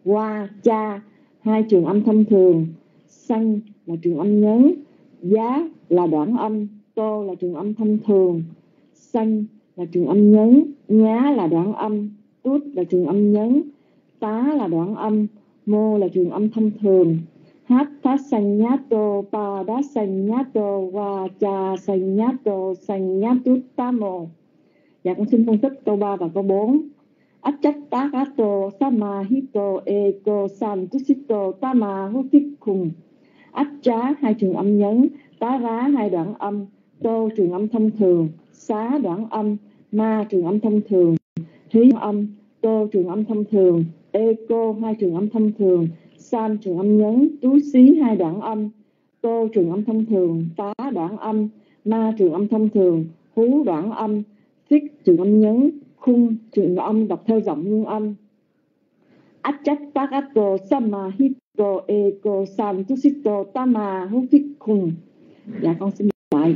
Wa, cha, hai trường âm thông thường. Sanh là trường âm nhấn. Giá là đoạn âm. Tô là trường âm thông thường. Sanh là trường âm nhấn. Nhá là đoạn âm. Tút là trường âm nhấn. Tá là đoạn âm. Mô là trường âm thông thường. Hát thá sanh nhá tô, pa đá sanh nhá tô, wa cha sanh nhá tô, sanh nhá tút tá mô. Dạ con xin phân tích câu 3 và câu 4. Achattagato samahito ego santusito tama hufikkung. Acha hai trường âm nhấn, tá rá hai đoạn âm, tô trường âm thông thường, xá đoạn âm, ma trường âm thông thường, hí âm, tô trường âm thông thường, ego hai trường âm thông thường, san trường âm nhấn, tú xí hai đoạn âm, tô trường âm thông thường, tá đoạn âm, ma trường âm thông thường, hú đoạn âm, phích trường âm nhấn, khung trường âm đọc theo giọng nguyên âm. Achattagato samahito ego santusito tama hufikkung. Dạ con xin lại.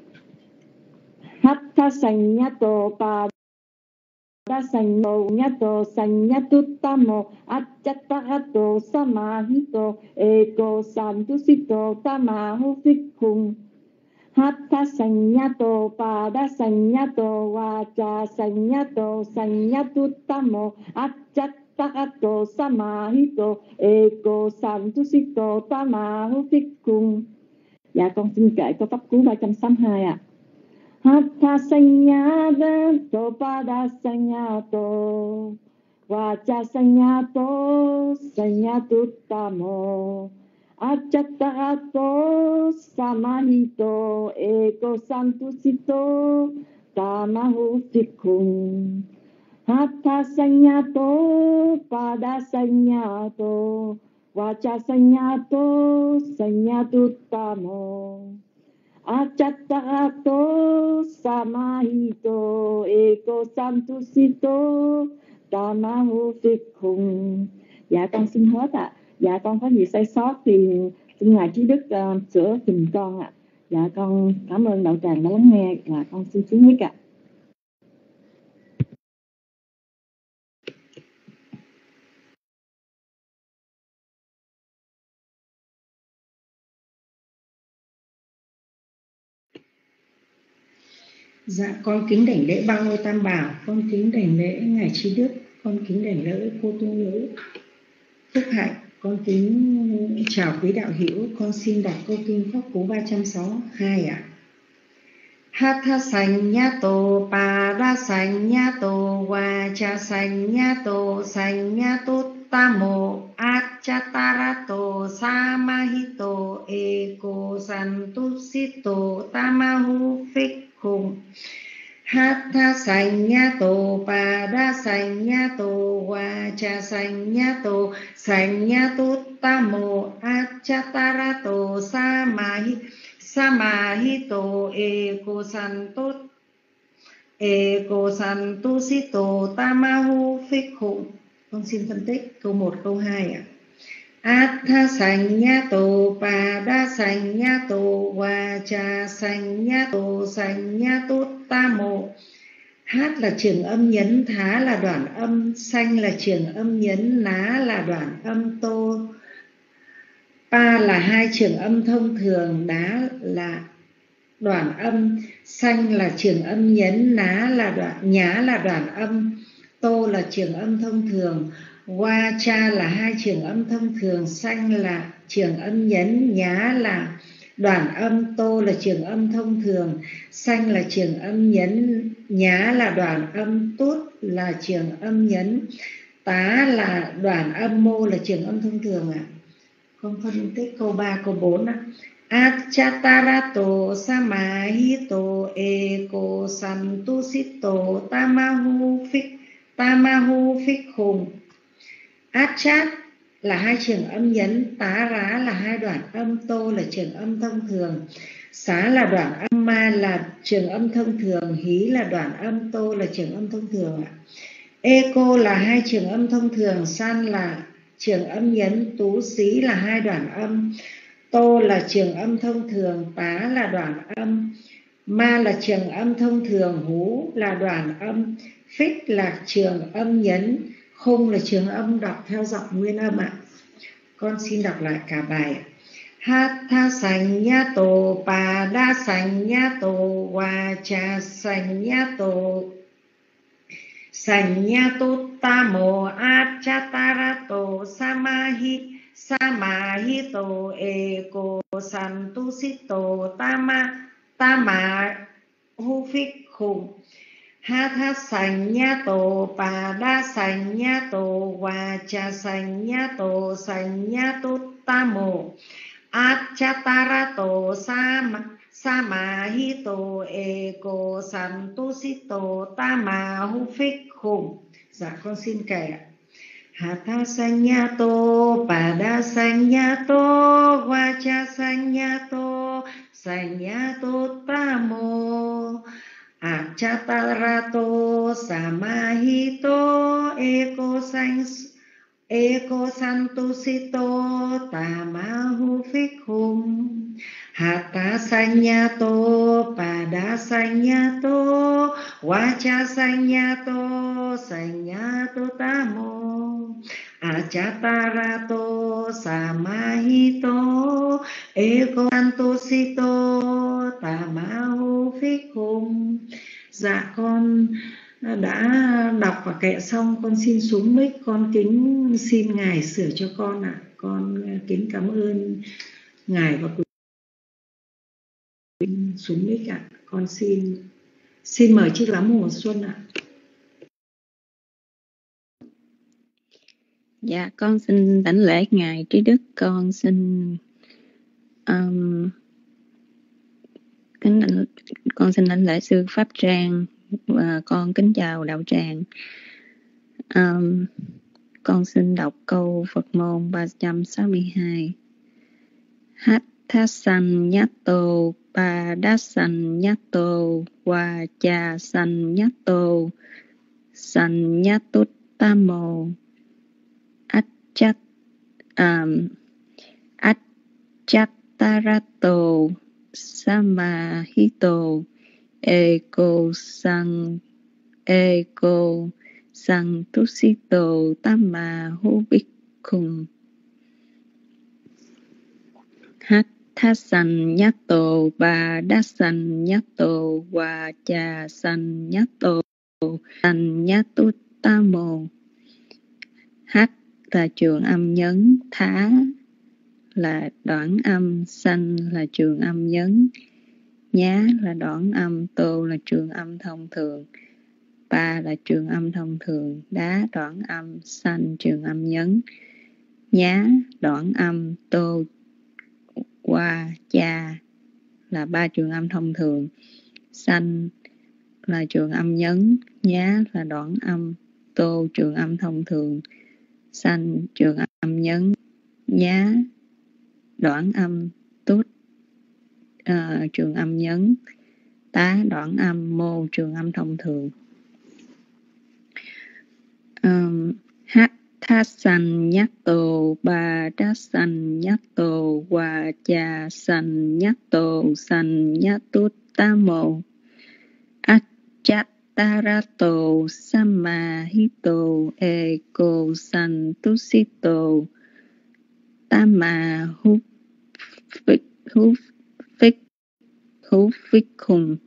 Hattha sanyato pa đa sanyato sanyatutamo achattagato samahito ego santusito tama hufikkung. Hattha sanyato pa đa sanyato vacha sanyato sanyatutamo achattagato samahito ego santusito tama hufikkung. Dạ con xin kể câu pháp cú 362 ạ. Hattha sanyato pa đa sanyato vacha sanyato sanyatutamo achattagato samahito ego santusito tama hufikkung. Hattha sanyato pa đa sanyato vacha sanyato sanyatutamo achattagato samahito ego santusito tama hufikkung. Dạ con xin hết ạ. Dạ con có gì sai sót thì xin ngài trí đức sửa giùm con ạ. Dạ con cảm ơn đạo tràng đã lắng nghe. Dạ con xin xuống mic ạ. Dạ con kính đảnh lễ ba ngôi tam bảo, con kính đảnh lễ ngài trí đức, con kính đảnh lễ cô tu nữ Phúc Hạnh, con kính chào quý đạo hữu. Con xin đọc câu kinh pháp cú 362 ạ. Hatha sanyato para sanyato vacha sanyato sanyatutamo achatarato samahito ego santusito tamahu fikkung. Hatha sanyato para sanyato vacha sanyato sanyatutamo achatarato samahito ego santusito tamahu fikkung. Con xin phân tích câu 1, câu 2 ạ. Atha sanyato pada sanyato vacha sanyato sanyatutamo. Hát là trường âm nhấn, thá là đoạn âm, sanh là trường âm nhấn, ná là đoạn âm, tô pa là hai trường âm thông thường, đá là đoạn âm, sanh là trường âm nhấn, nhá là đoạn âm, tô là trường âm thông thường, wa cha là hai trường âm thông thường, sanh là trường âm nhấn, nhá là đoạn âm, tô là trường âm thông thường, sanh là trường âm nhấn, nhá là đoạn âm, tút là trường âm nhấn, tá là đoạn âm, mô là trường âm thông thường ạ. Con phân tích câu 3, câu 4 ạ. Achatarato samahito ego santusito tamahu fikkung. Achat là hai trường âm nhấn, tá rá là hai đoạn âm, tô là trường âm thông thường, xá là đoạn âm, ma là trường âm thông thường, hí là đoạn âm, tô là trường âm thông thường ạ. Ego là hai trường âm thông thường, san là trường âm nhấn, tú xí là hai đoạn âm, tô là trường âm thông thường, tá là đoạn âm, ma là trường âm thông thường, hú là đoạn âm, phích là trường âm nhấn, Khung là trường âm, đọc theo giọng nguyên âm ạ. Con xin đọc lại cả bài. Hatha Sanyato Pada Sanyato Vacha Sanyato Sanyato Tamo Achatarato Samahito Eko Santusito Tama Hufikhu Hatha Sanyato Pada Sanyato Vacha Sanyato Sanyato Tamo Achatarato Samahito Eko Santusito Tamahufikhu. Dạ con xin kể ạ. Hatha Sanyato Pada Sanyato Vacha Sanyato Sanyato Tamo Achatarato Samahito Eko Santusito Tamahufikhum. Hatha Sanyato Pada Sanyato Vacha Sanyato Sanyato Tamo Achatarato Samahito Eko Santusito Tamahufikhum. Dạ con đã đọc và kệ xong, con xin xuống mic, con kính xin Ngài sửa cho con ạ. Con kính cảm ơn Ngài và quý xuống mic ạ. Con xin mời chiếc lá mùa xuân ạ. Dạ con xin đảnh lễ Ngài Trí Đức, con xin đảnh lễ sư Pháp Trang và con kính chào đạo tràng. Con xin đọc câu Phật môn 362. Hatha Sanyato Pada Sanyato Vacha Sanyato Sanyato Achatarato Samahito Eko Santusito Tamahuvikkhum. Hatha Sanyato Pada Sanyato Vacha Sanyato Sanyato Tamo. Hát là trường âm nhấn, thá là đoạn âm, sanh là trường âm nhấn, nhá là đoạn âm, tô là trường âm thông thường, pa là trường âm thông thường, đá đoạn âm, sanh trường âm nhấn, nhá đoạn âm, tô qua cha là ba trường âm thông thường, sanh là trường âm nhấn, nhá là đoạn âm, tô trường âm thông thường, sanh trường âm nhấn, nhá đoạn âm, tút trường âm nhấn, tá đoạn âm, mô trường âm thông thường. Hatha Sanyato Pada Sanyato Vacha Sanyato Sanyato Tamo Achatarato Samahito Eko Santusito Tamahufikkhum.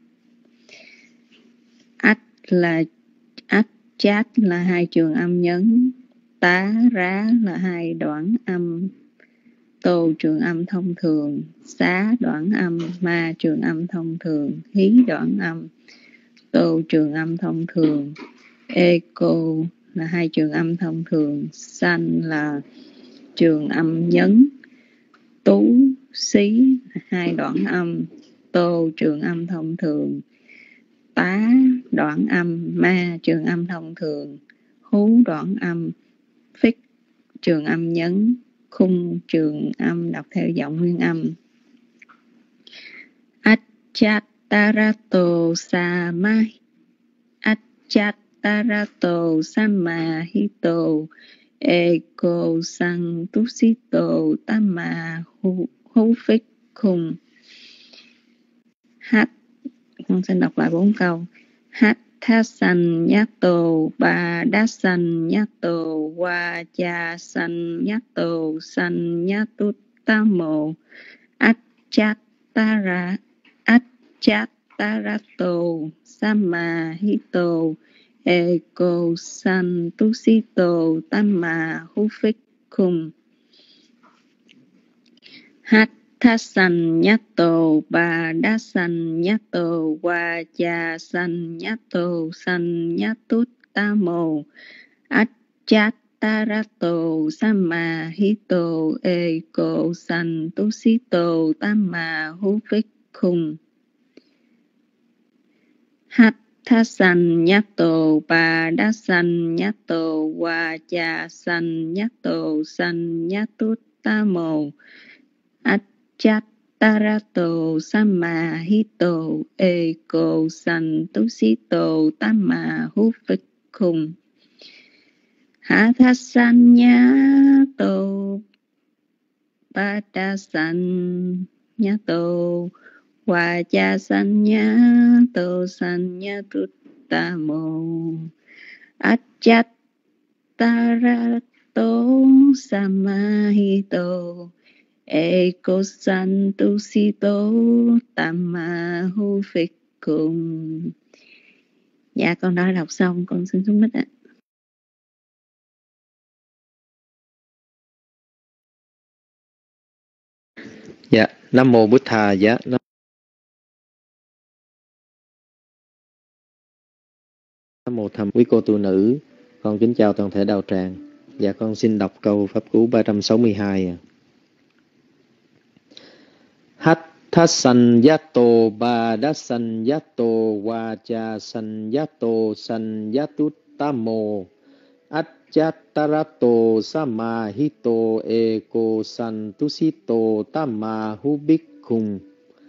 Chat là hai trường âm nhấn, tá rá là hai đoạn âm, tô trường âm thông thường, xá đoạn âm, ma trường âm thông thường, hí đoạn âm, tô trường âm thông thường, eko là hai trường âm thông thường, san là trường âm nhấn, tú xí hai đoạn âm, tô trường âm thông thường, tá đoạn âm, ma trường âm thông thường, hú đoạn âm, phích trường âm nhấn, khung trường âm đọc theo giọng nguyên âm. Achatarato Samahito Eko Santusito Tamahufikkhum. Con xin đọc lại 4 câu. tha sannyato ba đa sannyato va cha sannyato sannyatuttamo acchattarato samahito ego santusito tamma hufikkung Hatha sannyato ba đa sannyato va cha sannyato sannyatuttamo acchattarato samahito ego santusito tamma hufikkung Hatha sannyato ba đa sannyato va cha sannyato sannyatuttamo acchattarato samahito ego santusito tamma hufikkung Hatha sannyato ba đa sannyato va cha sannyato sannyatuttamo acchattarato samahito ego santusito tamma hufikkung. Dạ con đã đọc xong, con xin xuống mic ạ. Dạ, Nam mô Bụt Thà giá. Nam mô Tham quý cô tu nữ, con kính chào toàn thể đạo tràng. Dạ con xin đọc câu pháp cú 362. Hatha sannyato ba đa sannyato va cha sannyato sannyatuttamo acchattarato samahito ego santusito tamma hufikkung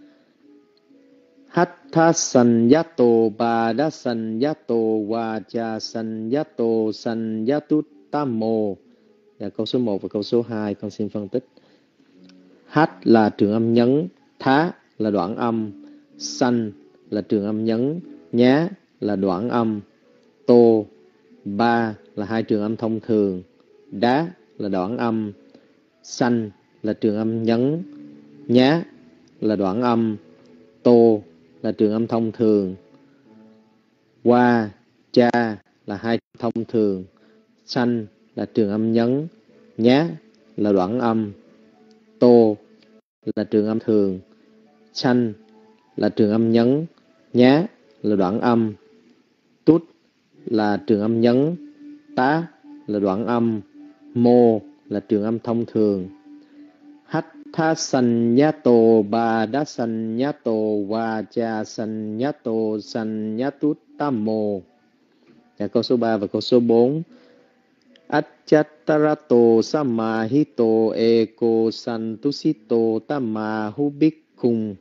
Hatha sannyato ba đa sannyato va cha sannyato sannyatuttamo. Dạ, câu số 1 và câu số 2 con xin phân tích. Hát là trường âm nhấn, thá là đoạn âm, sanh là trường âm nhấn, nhá là đoạn âm, tô, ba là hai trường âm thông thường, đá là đoạn âm, sanh là trường âm nhấn, nhá là đoạn âm, tô là trường âm thông thường, qua, cha là hai thông thường, sanh là trường âm nhấn, nhá là đoạn âm, tô là trường âm thường, sanh là trường âm nhấn, nhá là đoạn âm, tút là trường âm nhấn, tá là đoạn âm, mô là trường âm thông thường. Hatha sannyato ba đa sannyato va cha sannyato sannyatuttamo. Dạ, câu số 3 và câu số 4. Acchattarato samahito ego santusito tamma hufikkung.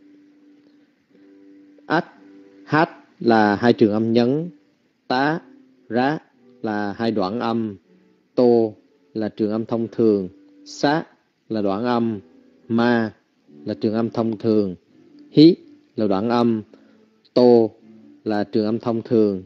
Hát là hai trường âm nhấn, tá, rá là hai đoạn âm, tô là trường âm thông thường, xá là đoạn âm, ma là trường âm thông thường, hí là đoạn âm, tô là trường âm thông thường,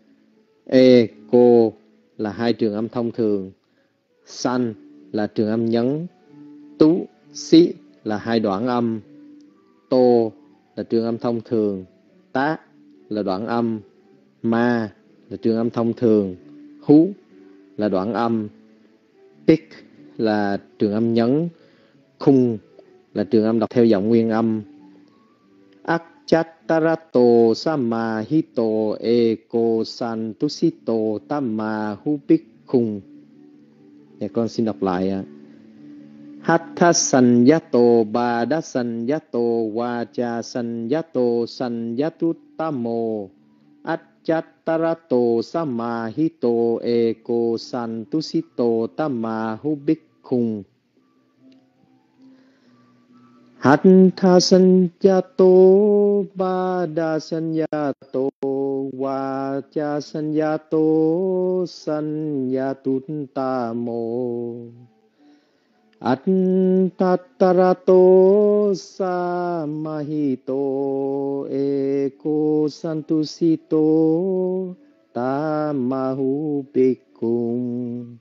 ego là hai trường âm thông thường, san là trường âm nhấn, tú, xí là hai đoạn âm, tô là trường âm thông thường, tá là đoạn âm, ma là trường âm thông thường, hú là đoạn âm, pik là trường âm nhấn, khung là trường âm đọc theo giọng nguyên âm. Acchattarato samahito ego santusito tamma hufikkung. Dạ, con xin đọc lại ạ. Hatha sannyato ba đa sannyato va cha sannyato sannyatuttamo acchattarato samahito ego santusito tamma hufikkung. Hatha sannyato ba đa sannyato va cha sannyato sannyatuttamo acchattarato samahito ego santusito tamahu bhikkhu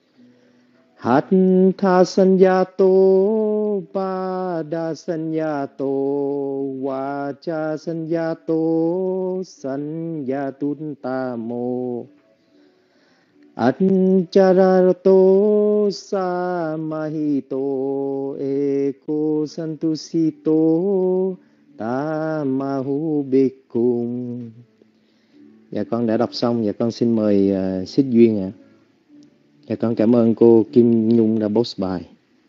Hatha sanyato pada sanyato vacha sanyato sanyatunttamo Accharato samahito eko santusito tamahu bhikkhu. Dạ con đã đọc xong, dạ con xin mời Xích Duyên ạ. Dạ con cảm ơn cô Kim Nhung đã post bài.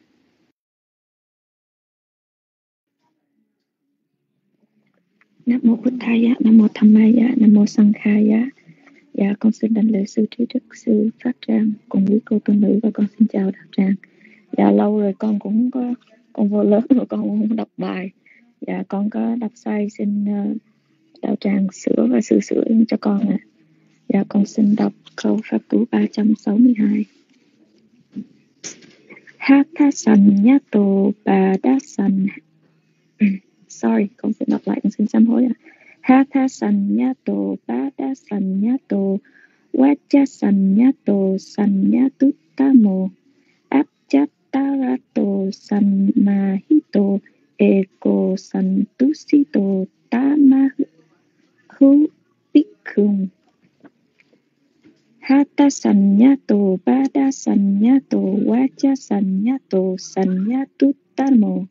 Nam mô Bụt Thaya, Nam mô Dhammaya, Nam mô Sanghaya. Dạ con xin đảnh lễ sư trí đức, sư Phát Trang cùng quý cô tu nữ và con xin chào đạo tràng. Dạ lâu rồi con cũng có, con vô lớn rồi con cũng không đọc bài. Dạ con có đọc sai, xin đạo tràng sửa và sửa cho con ạ. Dạ con xin đọc câu pháp cú 362. Hatha sanyato badasan. Sorry, con xin đọc lại, con xin sám hối ạ. Hatha sanyato badasanyato vacha sanyato sanyatuttamo abjattarato samahito eko santusito tamahu bhikkhu. Hatha sanyato bada sanyato vacha sanyato sanyatuttamo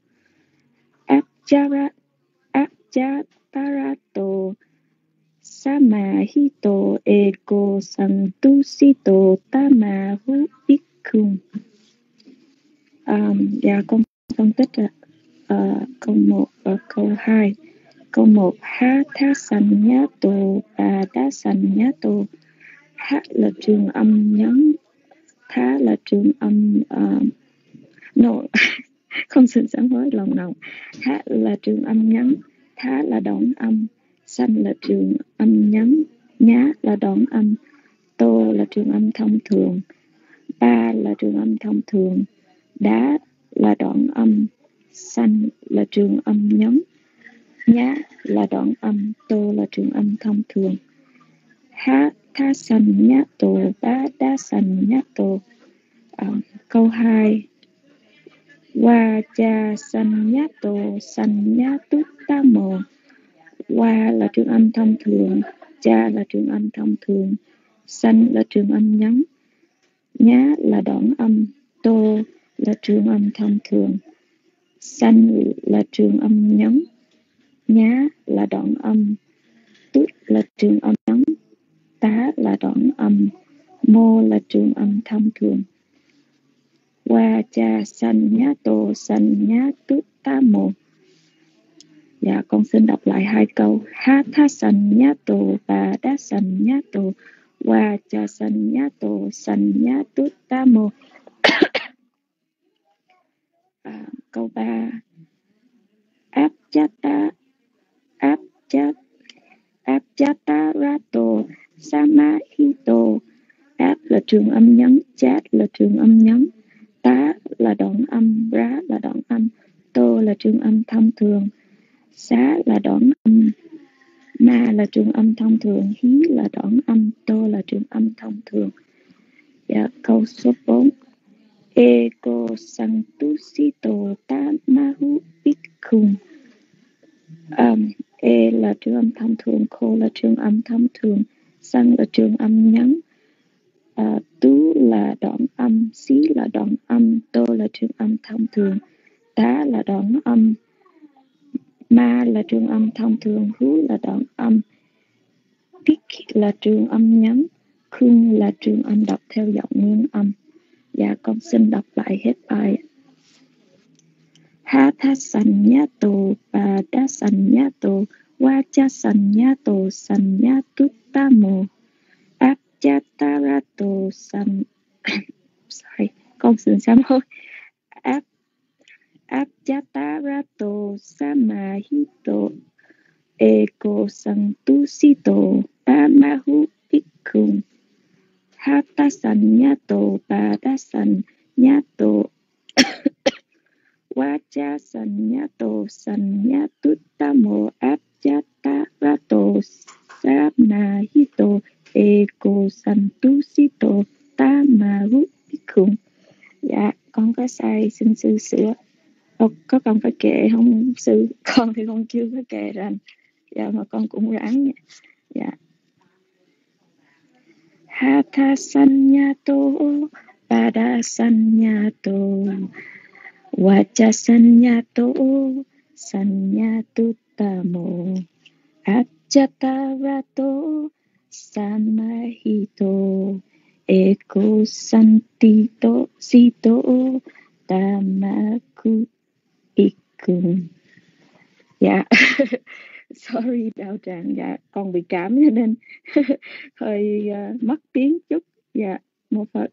abjattarato samahito eko santusito tamahu bhikkhu. Dạ con phân tích câu 1 và câu 2. Câu 1, Hatha sanyato bada sanyato. Hát là trường âm nhấn, thá là trường âm không xin sám hối lòng nồng. Hát là trường âm nhấn, thá là đoạn âm, sanh là trường âm nhấn, nhá là đoạn âm, tô là trường âm thông thường, ba là trường âm thông thường, đá là đoạn âm, sanh là trường âm nhấn, nhá là đoạn âm, tô là trường âm thông thường. Hatha sanyato bada sanyato. Câu 2, vacha sanyato sanyatuttamo. Va là trường âm thông thường, cha là trường âm thông thường, san là trường âm nhấn, nhá là đoạn âm, tô là trường âm thông thường, san là trường âm nhấn, nhá là đoạn âm, tút là trường âm nhấn, tá là đoạn âm, mô là trường âm thông thường. Vacha sanyato sanyatuttamo. Dạ con xin đọc lại 2 câu. Hatha sanyato bada sanyato vacha sanyato sanyatuttamo. Câu 3, abjattarato samahito. Áp là trường âm nhấn, chát là trường âm nhấn, tá là đoạn âm, rá là đoạn âm, tô là trường âm thông thường, xá là đoạn âm, ma là trường âm thông thường, hí là đoạn âm, tô là trường âm thông thường. Dạ, câu số 4, ego santusito tamahu bhikkhu. E là trường âm thông thường, khô là trường âm thông thường, san là trường âm nhấn, tú là đoạn âm, xí là đoạn âm, tô là trường âm thông thường, tá là đoạn âm, ma là trường âm thông thường, hú là đoạn âm, bích là trường âm nhấn, khung là trường âm đọc theo giọng nguyên âm. Dạ con xin đọc lại hết bài. Hatha sanyato bada sanyato vacha sanyato sanyatuttamo abjattarato sorry, con xin sám hối. Abjattarato samahito eko santusito tamahu bhikkhu. Hatha sanyato bada sanyato vacha sanyato sanyatuttamo abjattarato samahito eko sai xin sư sửa. Có con phải kệ không sư? Con thì con chưa có kệ ra. Dạ mà con cũng ráng. Dạ. Hatha sanyato pada sanyato vacha sanyato sanyatutamo achatarato samahito eko santito sito tamaku ikun. Dạ. Sorry đạo tràng. Dạ con bị cảm cho nên hơi mất tiếng chút. Dạ mô Phật.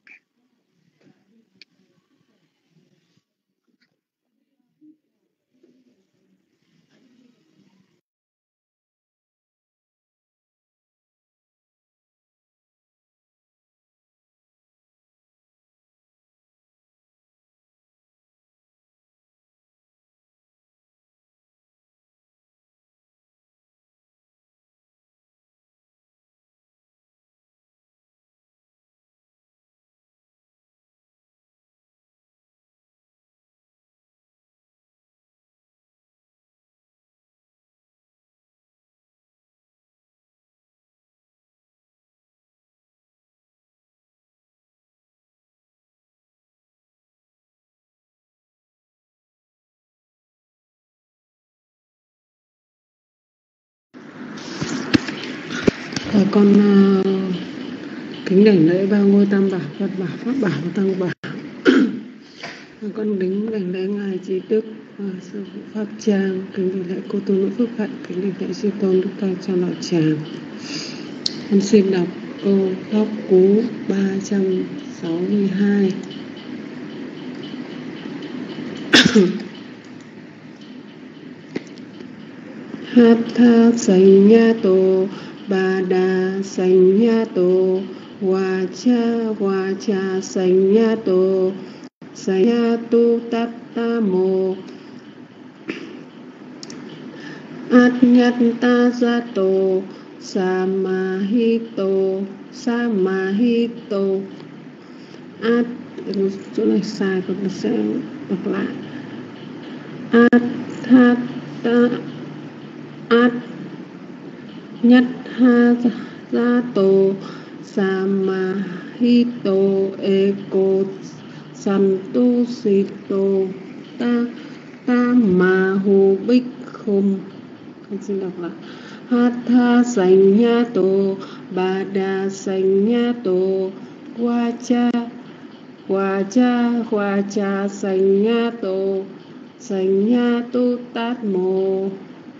Con kính đảnh lễ ba ngôi tam bảo, Phật bảo, Pháp bảo và Tăng bảo. Con kính đảnh lễ ngài Trí Đức và sư phụ Pháp Trang, kính đảnh lễ cô tu nữ Phước Hạnh, kính đảnh lễ sư tôn Đức Tăng Cha Đạo Tràng. Con xin đọc câu pháp cú 362. Hatha sanyato Bada sanyato Vacha sanyato Sayatu tattamo Adnyata sato Samahito chỗ này sai, con sẽ đọc lại. Adnyata Samahito eko santusito tamahu bhikkhu. Con xin đọc lại. Hatha sanyato Bada sanyato Vacha sanyato Sanyatu tatmo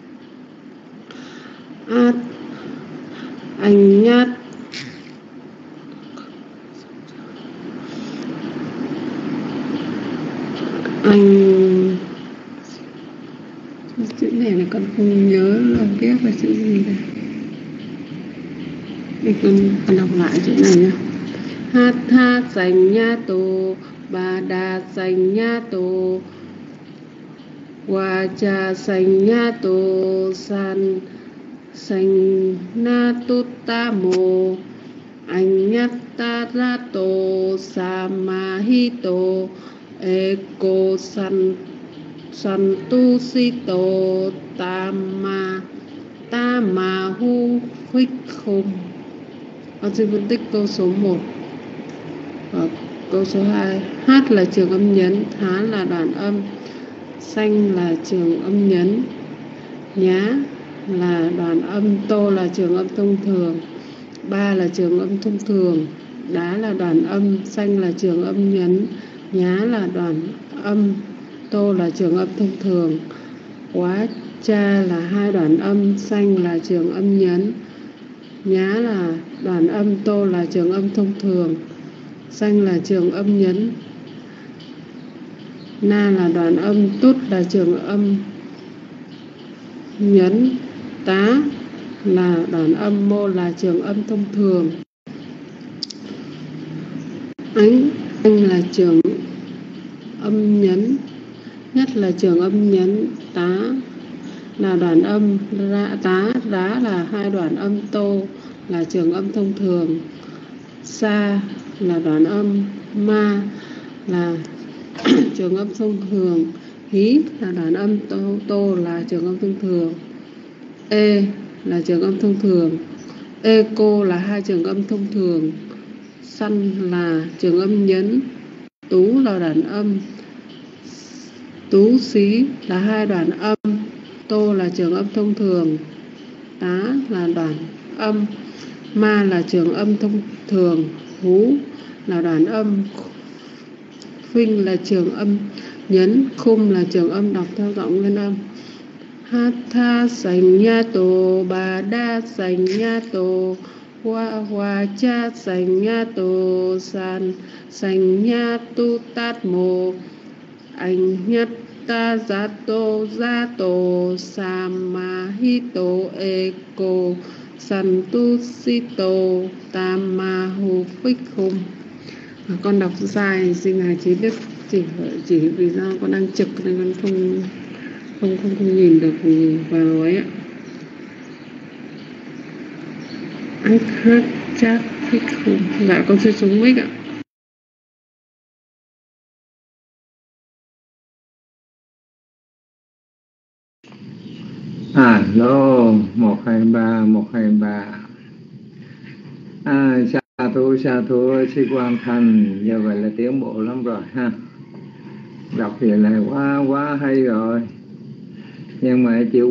Anyat chữ này là con không nhớ là viết là chữ gì đây. Để con đọc lại chữ này nha. Hatha sanyato Bada sanyato Vacha sanyato Sannatutamo Anyatarato Samahito eko santusito tamahu bhikkhu. Con xin phân tích câu số 1 và câu số 2. Hát là trường âm nhấn, Há là đoạn âm, Sanh là trường âm nhấn, Nhá là đoạn âm, Tô là trường âm thông thường, Ba là trường âm thông thường, Đá là đoạn âm, Sanh là trường âm nhấn, Nhá là đoạn âm, Tô là trường âm thông thường, Quá cha là hai đoạn âm, Sanh là trường âm nhấn, Nhá là đoạn âm, Tô là trường âm thông thường, Sanh là trường âm nhấn, Na là đoạn âm, Tút là trường âm nhấn, Tá là đoạn âm, Mô là trường âm thông thường, Anh là trường âm nhấn, Nhất là trường âm nhấn, Tá là đoạn âm, Tá là hai đoạn âm, Tô là trường âm thông thường, Sa là đoạn âm, Ma là trường âm thông thường, hí là đoạn âm, tô là trường âm thông thường, e là trường âm thông thường, cô là hai trường âm thông thường, săn là trường âm nhấn, tú là đoạn âm, tú xí là hai đoạn âm, tô là trường âm thông thường, tá là đoạn âm, ma là trường âm thông thường, hú là đoạn âm, phinh là trường âm nhấn, khung là trường âm đọc theo giọng nguyên âm. Hát tha sành nha tổ bà đa sành nha tổ hoa hoa cha sành nha tổ san sành nha tu tát mô anh nhất ta gia tổ sama hi tổ e cô san tu si tổ tam ma hu phích khung. Con đọc sai thì xin ngài chỉ biết chỉ vì sao con đang trực nên con không nhìn được vào ấy ạ. Anh hát chát thích không? Dạ con sẽ xuống mic ạ. Alo 123 123. Sa thú sĩ Quang Thành, giờ vậy là tiến bộ lắm rồi ha. Đọc thì này quá hay rồi. Nhưng mà chữ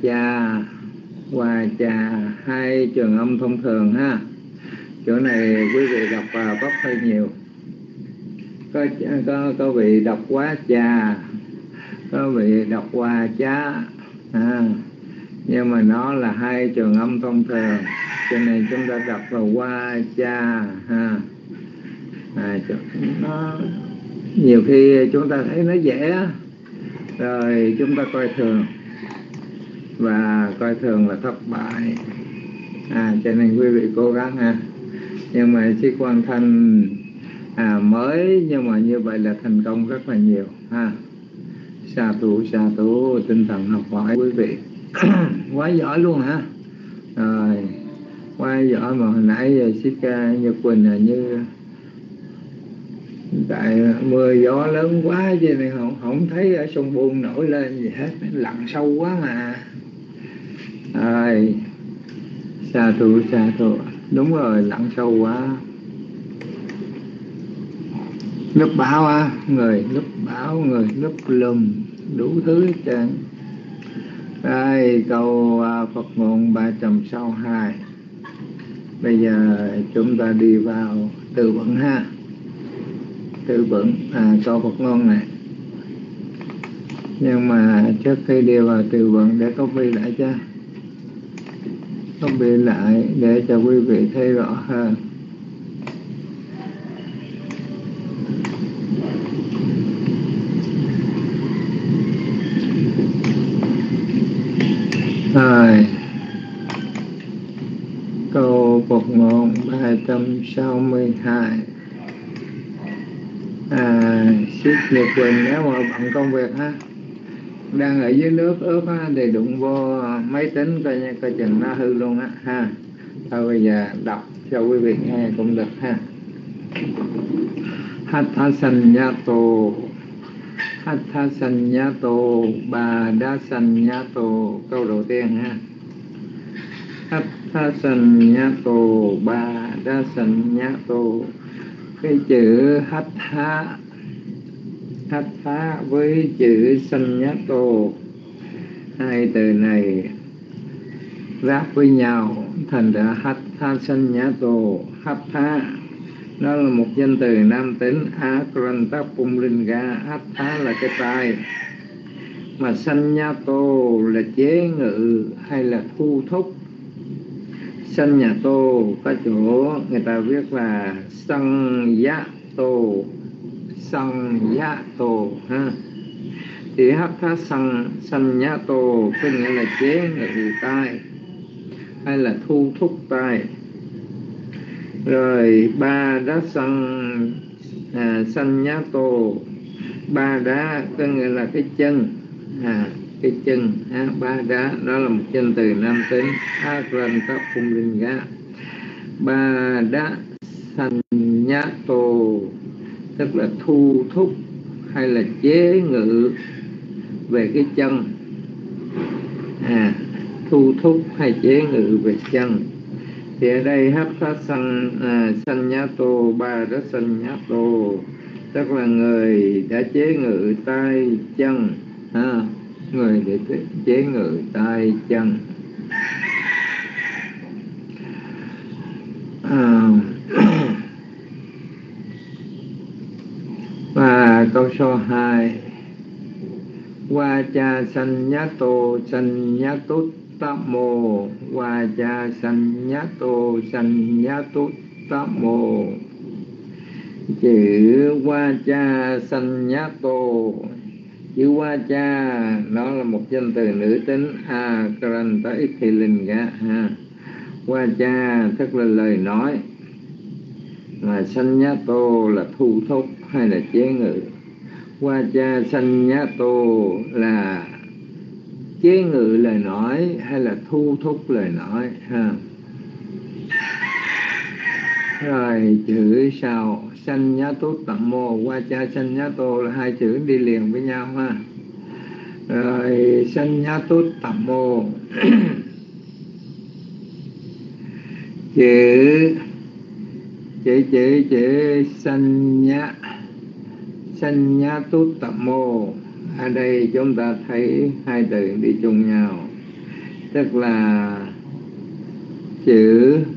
hoa cha hai trường âm thông thường ha. Chỗ này quý vị đọc vấp hơi nhiều. Có vị đọc quá cha, có vị đọc hoa chá nhưng mà nó là hai trường âm thông thường, cho nên chúng ta đọc là hoa cha ha. Nó nhiều khi chúng ta thấy nó dễ rồi chúng ta coi thường, và coi thường là thất bại, cho nên quý vị cố gắng ha. Nhưng mà Sĩ Quang Thanh mới, nhưng mà như vậy là thành công rất là nhiều ha. Sa thú tinh thần học hỏi quý vị. Quá giỏi luôn hả? Rồi quá giỏi, mà hồi nãy giờ Sika Nhật Quỳnh là như tại mưa gió lớn quá cho nên không thấy ở sông Buôn nổi lên gì hết, lặn sâu quá mà. Rồi sa thú đúng rồi, lặn sâu quá. Núp bão người núp bão, người núp lùm, đủ thứ hết trơn. Đây câu Phật ngôn 362. Bây giờ chúng ta đi vào từ vựng ha. Từ vựng câu Phật ngôn này. Nhưng mà trước khi đi vào từ vựng để copy lại cho. Copy lại để cho quý vị thấy rõ hơn. Rồi, câu Phật ngôn 362. Xích Nhật Quỳnh nếu mà bận công việc ha, đang ở dưới nước ướt thì đụng vô máy tính coi chừng nó hư luôn ha. Thôi bây giờ đọc cho quý vị nghe cũng được ha. Hatha Sanyato, Hatha Sanyato Bà Đa Sanyato. Câu đầu tiên ha. Hatha Sanyato Bà Đa Sanyato. Cái chữ Hatha với chữ Sanyato, hai từ này ráp với nhau thành ra Hatha Sanyato. Hatha nó là một danh từ nam tính, Akranta Pumlinga. Hatha là cái tay, mà Sanyato là chế ngự hay là thu thúc. Sanyato có chỗ người ta viết là Sanyato ha. Thì Hatha Sanyato có nghĩa là chế ngự tay hay là thu thúc tay. Rồi Ba Đá Sanyato, Ba Đá có nghĩa là cái chân, cái chân Ba Đá đó là một danh từ nam tính, Akranta Pumlinga. Ba Đá Sanyato tức là thu thúc hay là chế ngự về cái chân. Thu thúc hay chế ngự về chân. Thì ở đây Hatha Sanyato Badasanyato tức là người đã chế ngự tay chân, người để chế ngự tay chân. Và câu số 2, Vacha Sanyato Sanyatuttammo Vacha Sanyato Sanyatuttammo. Chữ Vacha Sanyato, chữ Vacha nó là một danh từ nữ tính Akaranta Ikilinga. Vacha tức là lời nói, mà Sanyato là thu thúc hay là chế ngự. Vacha Sanyato là chế ngự lời nói hay là thu thúc lời nói ha. Rồi chữ sau Sanyatuttammo, Vacha Sanyato là hai chữ đi liền với nhau ha. Rồi Sanyatuttammo chữ Sanyatuttammo. Ở đây chúng ta thấy hai từ đi chung nhau, tức là chữ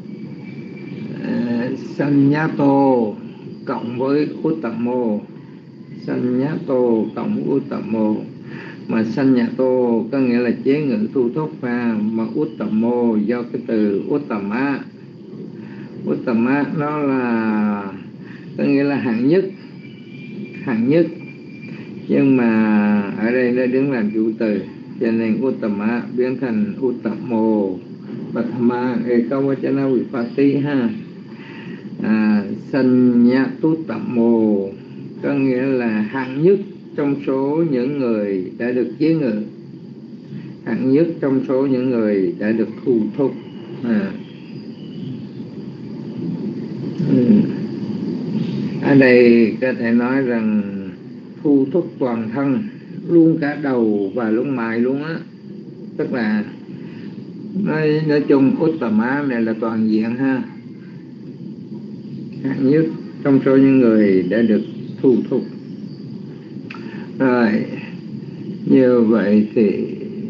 Sanyato cộng với Uttammo, Sanyato cộng với Uttammo. Mà Sanyato có nghĩa là chế ngự thu thúc mà Uttammo do cái từ Uttama. Uttama nó là có nghĩa là hạng nhất, nhưng mà ở đây nó đứng làm chủ từ, cho nên Uttama biến thành Uttammo. Pathama Ekavachana Vipatti ha. Sanyatuttammo có nghĩa là hạng nhất trong số những người đã được chế ngự, hạng nhất trong số những người đã được thu thúc. Ở đây có thể nói rằng thu thúc toàn thân, luôn cả đầu và lông mày luôn á, tức là nói chung Uttama này là toàn diện ha, hạng nhất trong số những người đã được thu thúc. Rồi như vậy thì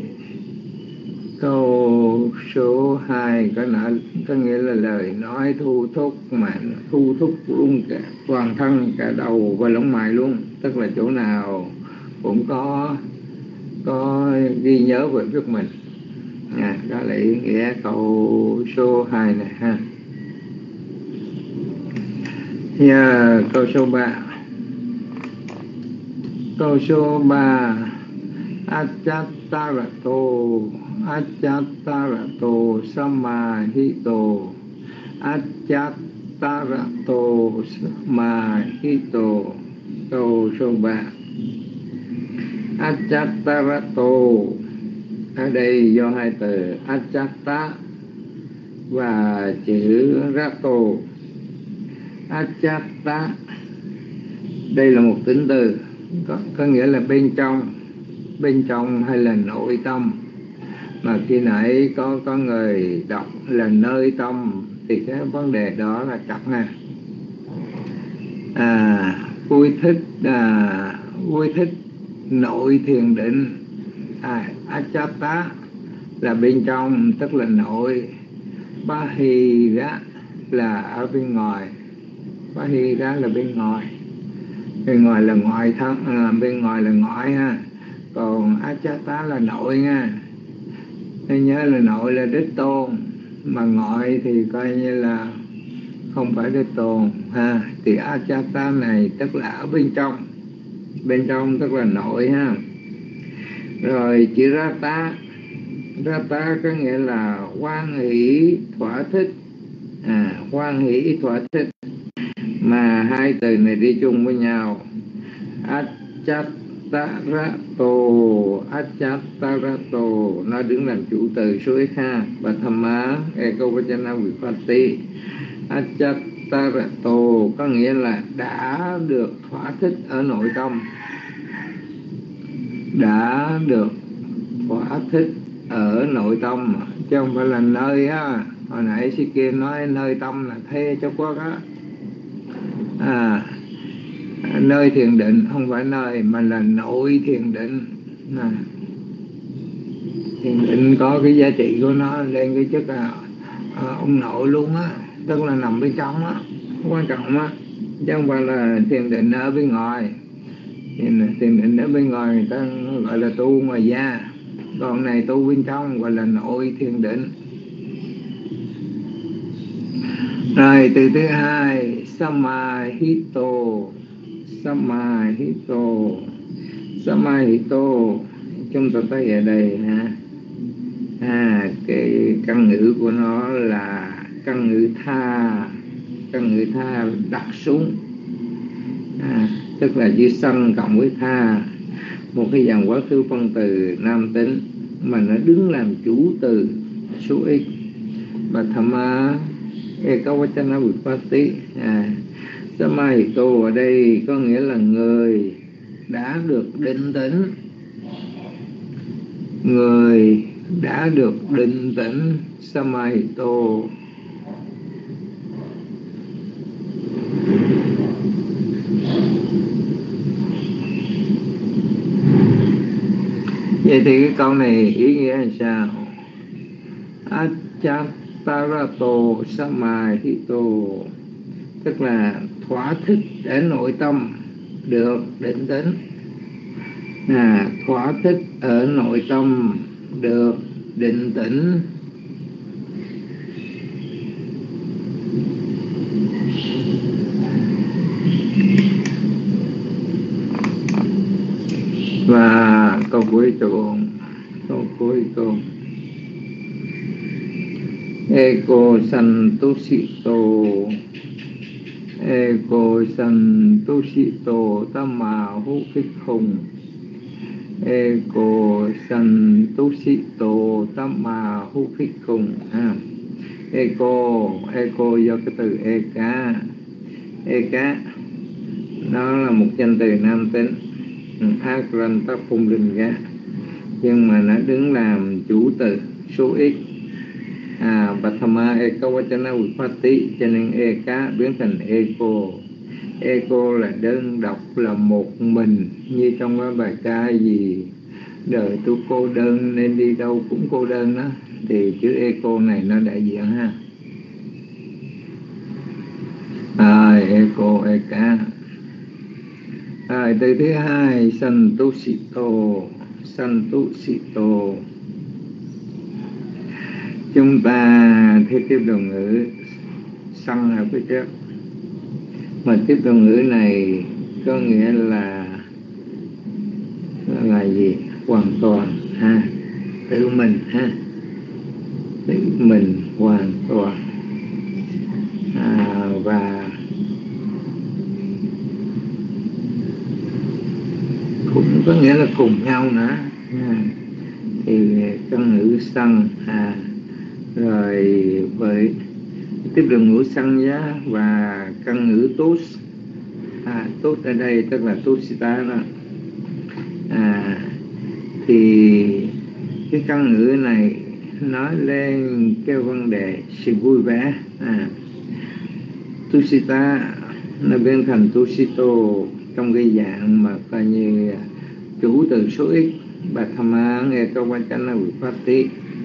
câu số 2 có nghĩa là lời nói thu thúc, mà thu thúc luôn cả toàn thân, cả đầu và lông mày luôn, tức là chỗ nào cũng có ghi nhớ về việc mình. Đó là ý nghĩa câu số 2 này ha. Câu số 3. Câu số 3 Achattarato Samahito. Achattarato Samahito. Câu số 3 Achattarato ở đây do hai từ Achatta và chữ Rato. Achatta đây là một tính từ có nghĩa là bên trong hay là nội tâm, mà khi nãy có người đọc là nơi tâm thì cái vấn đề đó là cặp nha. Vui thích nội thiền định. Achatta là bên trong, tức là nội. Bahira là ở bên ngoài. Bahira là bên ngoài. Bên ngoài là ngoại thân, bên ngoài là ngoại ha. Còn Achatta là nội nha. Nên nhớ là nội là đích tôn, mà ngoại thì coi như là không phải đích tôn ha. Thì Achatta này tức là ở bên trong. Bên trong tức là nội ha. Rồi chữ Rata. Rata có nghĩa là hoan hỷ thỏa thích. Hoan hỷ thỏa thích. Mà hai từ này đi chung với nhau. Achattarato nó đứng làm chủ từ số x ha. Pathama Ekavachana Vipatti. Tarato có nghĩa là đã được thỏa thích ở nội tâm, đã được thỏa thích ở nội tâm, chứ không phải là nơi á. Hồi nãy sư kia nói nơi tâm là thê cho quốc á, nơi thiền định không phải nơi, mà là nội thiền định. Thiền định có cái giá trị của nó lên cái chức là ông nội luôn á, tức là nằm bên trong á, quan trọng á, chứ không phải là thiền định ở bên ngoài. Thiền định ở bên ngoài người ta gọi là tu ngoài da, còn này tu bên trong gọi là nội thiền định. Rồi từ thứ hai, Samahito. Samahito, Samahito chúng ta thấy ở đây ha. Cái căn ngữ của nó là căn ngữ tha đặt xuống, tức là chữ sân cộng với tha, một cái dòng quá khứ phân từ nam tính mà nó đứng làm chủ từ số ít. Và Bhatthama Ekavachana Vipatti. Samahito ở đây có nghĩa là người đã được định tĩnh, người đã được định tĩnh. Samahito. Vậy thì cái câu này ý nghĩa là sao? Achatarato Samahito, tức là thỏa thích để nội tâm được định tĩnh. Thỏa thích ở nội tâm được định tĩnh. Và câu cuối cùng, Ego santusito tamahu phikkhung. Ego santusito tamahu phikkhung. Ego do cái từ eka, nó là một danh từ nam tính, Agranta Phumlinga, nhưng mà nó đứng làm chủ từ số ít. Bhatthama Ekavachana Vipatti, cho nên eka biến thành ego. Ego là đơn độc, là một mình, như trong cái bài ca gì đời tôi cô đơn nên đi đâu cũng cô đơn đó, thì chữ ego này nó đại diện ha. Ego eka. Từ thứ hai, santusito. Chúng ta theo tiếp đồng ngữ sân ở phía trước, mà tiếp đồng ngữ này có nghĩa là gì? Hoàn toàn tự mình tự mình hoàn toàn, và cũng có nghĩa là cùng nhau nữa. Thì căn ngữ sân rồi với tiếp đồng ngữ sân giá và căn ngữ tốt. Tốt ở đây tức là tốt sita đó. Thì cái căn ngữ này nói lên cái vấn đề sự vui vẻ. Tusita nó biến thành Tusito trong cái dạng mà coi như chủ từ số ít. Bhatthama Ekavachana Vipatti.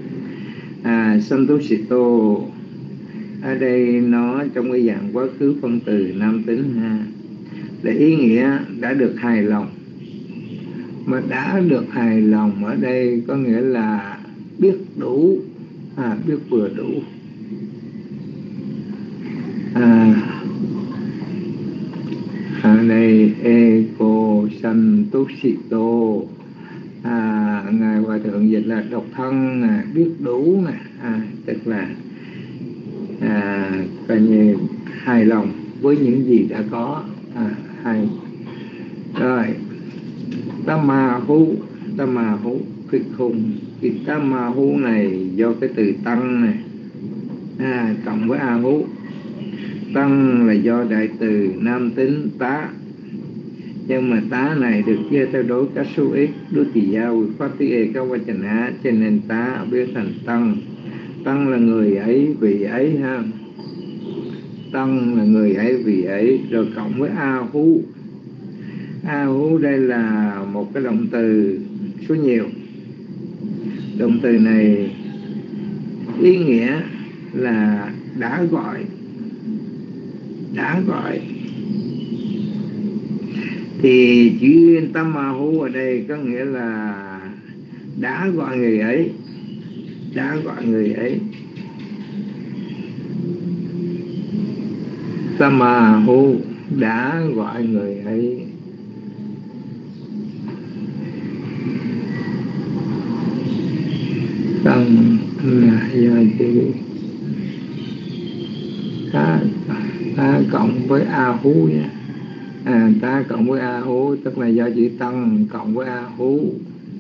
Santusito ở đây nó trong cái dạng quá khứ phân từ nam tính để ý nghĩa đã được hài lòng. Mà đã được hài lòng ở đây có nghĩa là biết đủ, biết vừa đủ. Ở đây ego santusito, ngài hòa thượng dịch là độc thân, biết đủ tức là coi như hài lòng với những gì đã có. Rồi tamahu phikkhung. Cái tamahu này do cái từ tăng này cộng với ahu, Tăng là do đại từ nam tính tá, nhưng mà tá này được chia theo đối các số ít đối tỷ giao phát tí e các vachana, cho nên tá biến thành tăng. Tăng là người ấy vị ấy ha, tăng là người ấy vị ấy, rồi cộng với a hú. A hú đây là một cái động từ số nhiều. Động từ này ý nghĩa là đã gọi. Thì chữ tamahu ở đây có nghĩa là đã gọi người ấy. Tamahu đã gọi người ấy. Tăng là do chữ ta cộng với a hú nha. Ta cộng với a hú tức là do chữ tăng cộng với a hú.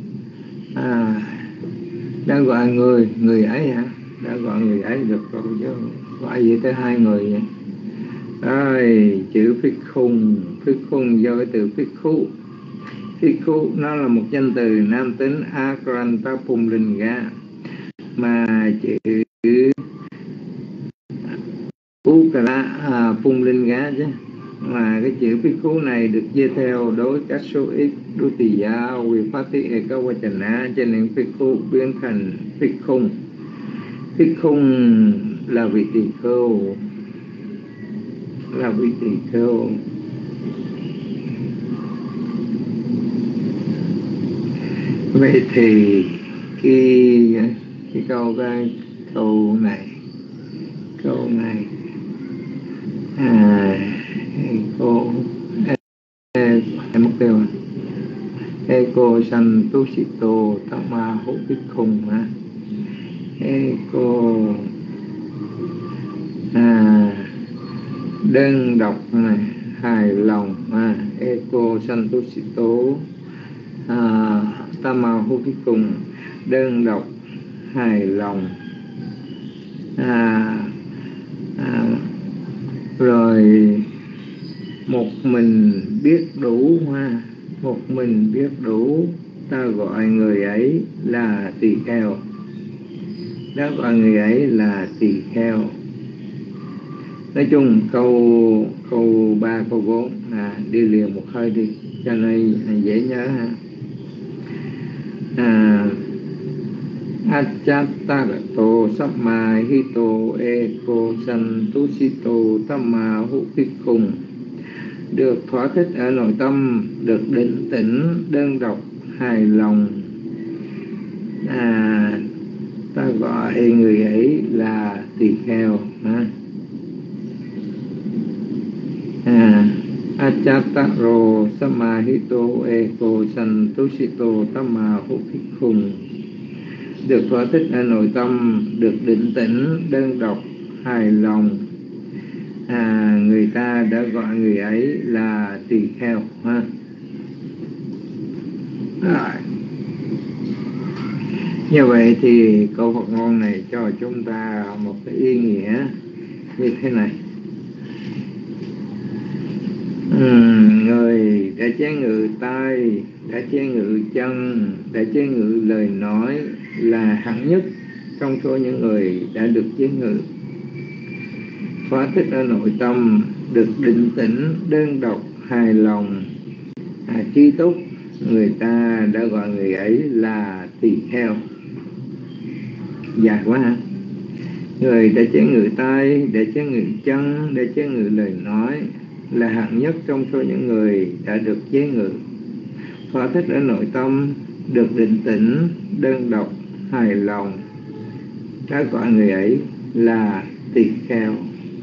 Đã gọi người ấy hả? Đã gọi người ấy được rồi chứ gọi gì tới hai người vậy? Rồi chữ phích khung do cái từ phích khu nó là một danh từ nam tính Akranta Pumlinga, mà chữ Ukala Pumlinga chứ. Mà cái chữ phích khu này được chia theo đối các số ít đối tỷ giá quy phát tí ekawachana, cho nên phích khu biến thành phích khung. Phích khung là vị tỳ khưu, Vậy thì cái câu này em mất tiêu à? Eko santusito tamahu bhikkkhung ha. Eko đơn độc này, hài lòng Eko santusito tamahu bhikkkhung, đơn độc hài lòng. Rồi một mình biết đủ ta gọi người ấy là tỳ kheo. Đã gọi người ấy là tỳ kheo. Nói chung câu 3, câu 4 đi liền một hơi đi cho nên dễ nhớ ha. Achattarato sammahito eko santusito tamahu bhikkkhung, được thỏa thích ở nội tâm, được định tĩnh, đơn độc, hài lòng. Ta gọi người ấy là tỳ kheo. Achattaro samahito eko santusito tamahu bhikkkhung, được thỏa thích ở nội tâm, được định tĩnh, đơn độc, hài lòng. Người ta đã gọi người ấy là tỳ kheo ha. Như vậy thì câu Phật ngôn này cho chúng ta một cái ý nghĩa như thế này. Người đã chế ngự tay, đã chế ngự chân, đã chế ngự lời nói là hạng nhất trong số những người đã được chế ngự. Thỏa thích ở nội tâm, được định tĩnh, đơn độc, hài lòng, trí túc, người ta đã gọi người ấy là tỳ kheo. Dài quá ha. Người đã chế ngự tay, đã chế ngự chân, đã chế ngự lời nói là hạng nhất trong số những người đã được chế ngự. Thỏa thích ở nội tâm, được định tĩnh, đơn độc, hài lòng, đã gọi người ấy là tỳ kheo.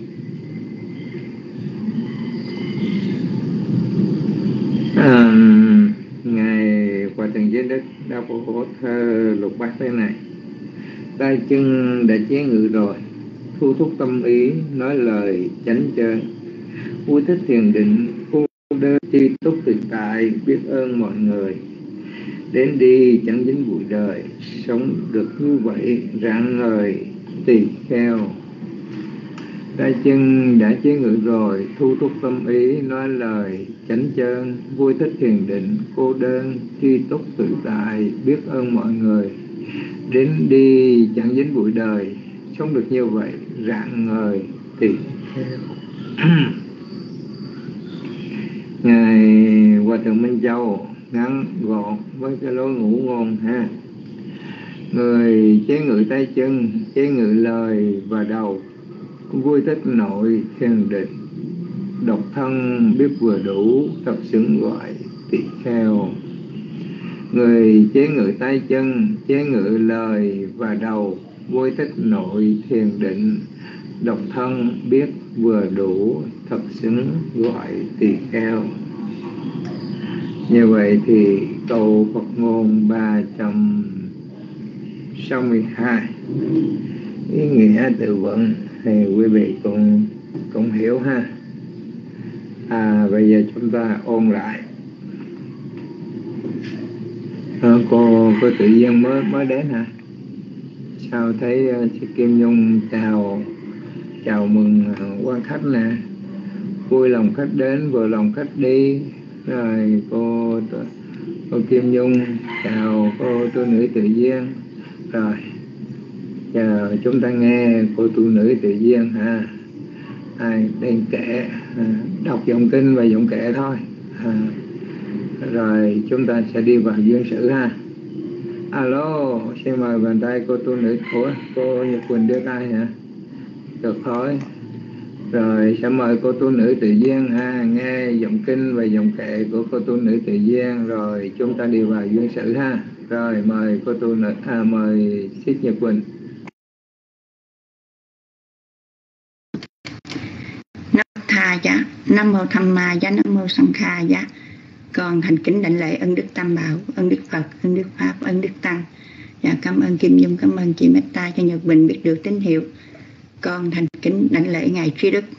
Ngài Hòa Thượng Giới Đức đã phổ thơ lục bát thế này: tay chân đã chế ngự rồi, thu thúc tâm ý, nói lời chánh chơn, vui thích thiền định, cô đơn tri túc tự tại, biết ơn mọi người, đến đi chẳng dính bụi đời, sống được như vậy rạng ngời tỳ kheo. tay chân đã chế ngự rồi, thu thúc tâm ý, nói lời chánh chân, vui thích thiền định, cô đơn, tri túc tự tại, biết ơn mọi người, đến đi chẳng dính bụi đời, sống được như vậy, rạng ngời tỳ kheo. Ngài Hòa Thượng Minh Châu ngắn gọn với cái lối ngủ ngon ha. Người chế ngự tay chân, chế ngự lời và đầu, vui thích nội thiền định, độc thân biết vừa đủ, thật xứng gọi tỳ kheo. Người chế ngự tay chân, chế ngự lời và đầu, vui thích nội thiền định, độc thân biết vừa đủ, thật xứng gọi tỳ kheo. Như vậy thì câu Phật ngôn 362 ý nghĩa từ vựng thì quý vị cũng hiểu ha. Bây giờ chúng ta ôn lại. Cô Tự Nhiên mới đến hả? Sao thấy chị Kim Nhung chào mừng quan khách nè, vui lòng khách đến, vừa lòng khách đi. Rồi cô Kim Nhung chào cô tu nữ Tự Nhiên. Rồi giờ chúng ta nghe cô tu nữ Tự Nhiên ha. Đang kệ, đọc giọng kinh và giọng kệ thôi. Rồi chúng ta sẽ đi vào duyên sử ha. Alo, xin mời bàn tay cô tu nữ của cô Nhật Quỳnh đưa tay hả? Được thôi. Rồi sẽ mời cô tu nữ Tự Nhiên ha, nghe giọng kinh và giọng kệ của cô tu nữ Tự Nhiên, rồi chúng ta đi vào duyên sử ha. Rồi mời cô tu nữ, mời Siết Nhật Quỳnh. Nam mô Tham Ma Giá, Nam mô Sanh Kha Giá. Con thành kính đảnh lễ ân đức Tam Bảo, ân đức Phật, ân đức Pháp, ân đức Tăng. Và cảm ơn Kim Dung, cảm ơn chị Metta cho Nhật Bình biết được tín hiệu. Con thành kính đảnh lễ ngài Trí Đức,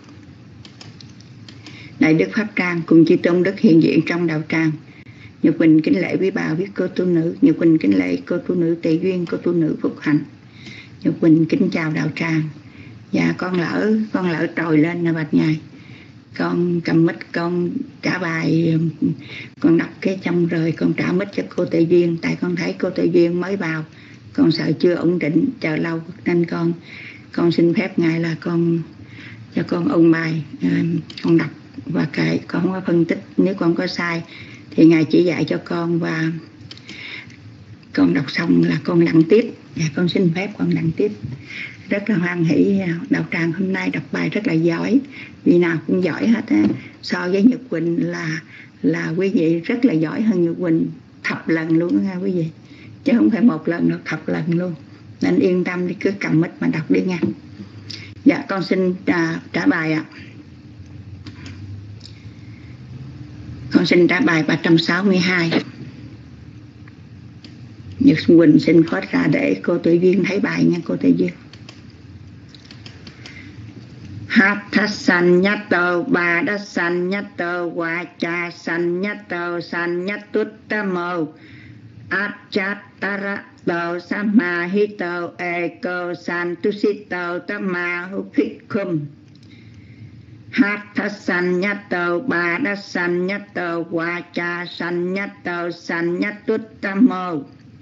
Đại Đức Pháp Trang cùng chư tôn đức hiện diện trong đạo tràng. Nhật Bình kính lễ quý bà biết cô tu nữ, Nhật Bình kính lễ cô tu nữ Tề Duyên, cô tu nữ Phúc Hạnh. Nhật Bình kính chào đạo tràng. Và con lỡ trồi lên nè bạch ngài. Con cầm mic con trả bài, con đọc cái trong rồi con trả mic cho cô Tề Duyên, tại con thấy cô Tề Duyên mới vào, con sợ chưa ổn định chờ lâu nên con xin phép ngài là con cho con ôn bài, con đọc và kệ, con không có phân tích, nếu con có sai thì ngài chỉ dạy cho con và con đọc xong là con đặng tiếp. Và con xin phép con đặng tiếp. Rất là hoan hỷ đạo tràng hôm nay đọc bài rất là giỏi, vì nào cũng giỏi hết á. So với Nhật Quỳnh là quý vị rất là giỏi hơn Nhật Quỳnh thập lần luôn đó nha quý vị, chứ không phải một lần đâu, thập lần luôn. Nên yên tâm đi, cứ cầm mic mà đọc đi nha. Dạ con xin trả bài ạ. Con xin trả bài 362. Nhật Quỳnh xin phớt ra để cô Tự Duyên thấy bài nha cô Tự Duyên. Hatha Sanyato Bada Sanyato Vacha Sanyato Sanyatuttamo Achatarato Samahito Eko Santusito Tamahupikum. Hatha Sanyato Bada Sanyato Vacha Sanyato Sanyatuttamo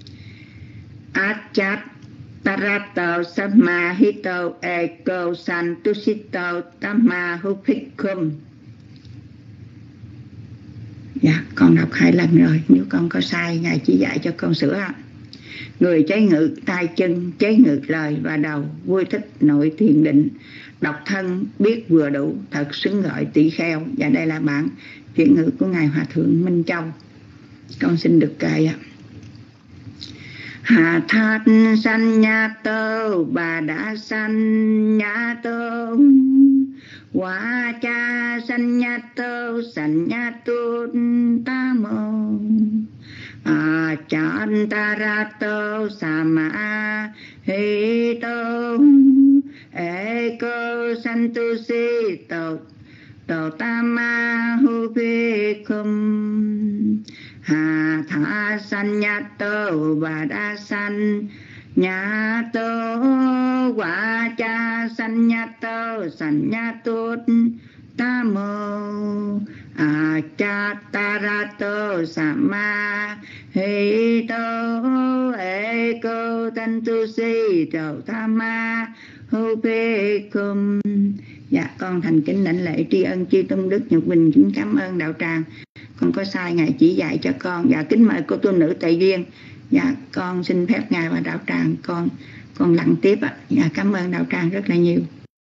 Achatarato Samahito Eko Santusito Tamahupikum. Dạ, con đọc 2 lần rồi, nếu con có sai ngài chỉ dạy cho con sửa ạ. Người chế ngự tay chân, chế ngự lời và đầu, vui thích nội thiền định, độc thân biết vừa đủ, thật xứng gọi tỷ kheo. Và đây là bản chuyển ngữ của ngài Hòa Thượng Minh Châu. Con xin được kệ ạ. Hatha Sanyato Bada Sanyato Vacha Sanyato Sanyatuttamo Achatarato Samahito Eko Santusito Tamahupikum. Hatha Sanyato Bada Sanyato Nhá tô quả cha sanh nhá tốt tam mô a cha ta ra tô sa ma hê tô ê cô tân tu si trầu tham ma hô phê khum. Dạ con thành kính lãnh lễ tri ân chư tôn đức Nhật Bình, kính cảm ơn đạo tràng. Con có sai ngài chỉ dạy cho con. Dạ kính mời cô tu nữ Tệ Duyên. Dạ con xin phép ngài và đạo tràng con lặng tiếp ạ. Dạ cảm ơn đạo tràng rất là nhiều.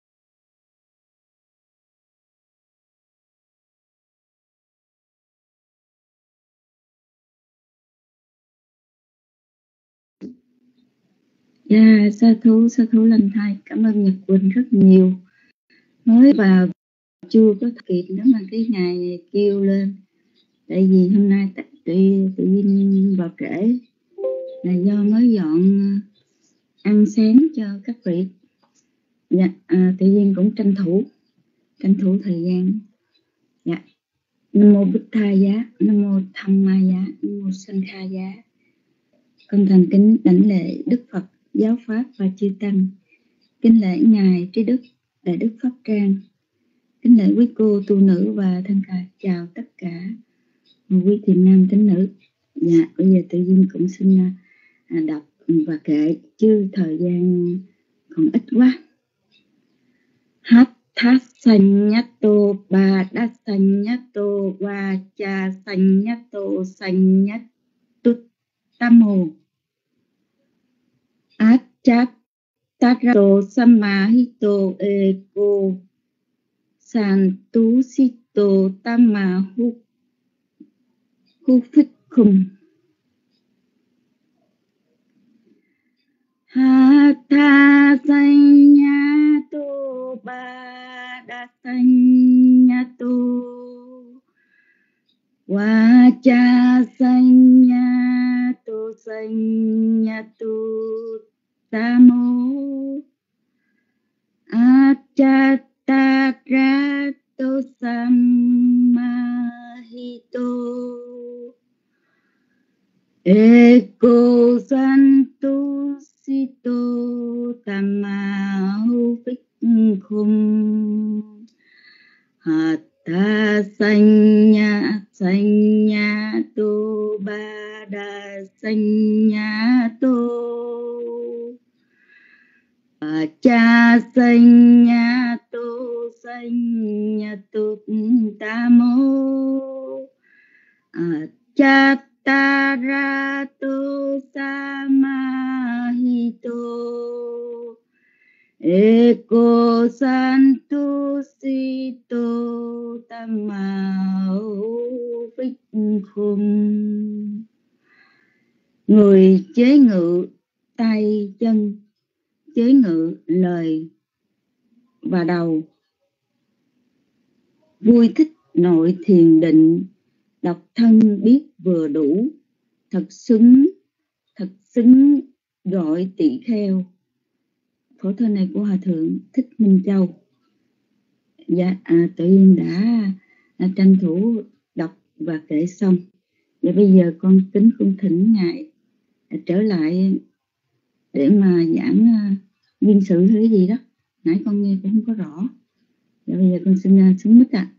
Dạ sa thú lành thai, cảm ơn Nhật Quỳnh rất nhiều. Mới vào chưa có kịp đó mà cái ngày này kêu lên, tại vì hôm nay tự nhiên vào trễ là do mới dọn ăn sáng cho các vị. Dạ tự nhiên cũng tranh thủ thời gian. Dạ Nam mô Bích Tha Giá, Nam mô Tham Ma Giá, Nam mô Sanh Kha Giá. Con thành kính đảnh lễ Đức Phật, Giáo Pháp và chư Tăng, kính lễ ngài Trí Đức Đại Đức Pháp Trang, kính lễ quý cô tu nữ và thân khải, chào tất cả quý thiện nam tín nữ. Dạ bây giờ tự nhiên cũng xin đọc và kể chứ thời gian còn ít quá. Hát thát sanh nhất tô bà đát sanh nhất tô và cha sanh nhất tô sanh nhất tút tam hồ át chát tát ra tô samma hito eko san tú si tô tam ma hu phích khum. Ha tha sanh nha tô ba đa sanh nha tô wa cha sanh nha tô sanh nha tô tam mô a cha ta ra tô samma hi tô eko santu sito tamahu khum. Hatha sanya tu bada sanya tu cha sanya tu tamo cha Tarato samahito eko santu sito tamau bích khum. Người chế ngự tay chân, chế ngự lời và đầu, vui thích nội thiền định, độc thân biết vừa đủ, thật xứng gọi tỳ kheo. Phổ thơ này của Hòa Thượng Thích Minh Châu. Dạ tự nhiên đã tranh thủ đọc và kể xong. Và bây giờ con kính cung thỉnh ngài trở lại để mà giảng viên sự hay cái gì đó. Nãy con nghe cũng không có rõ. Và bây giờ con xin xuống mic ạ.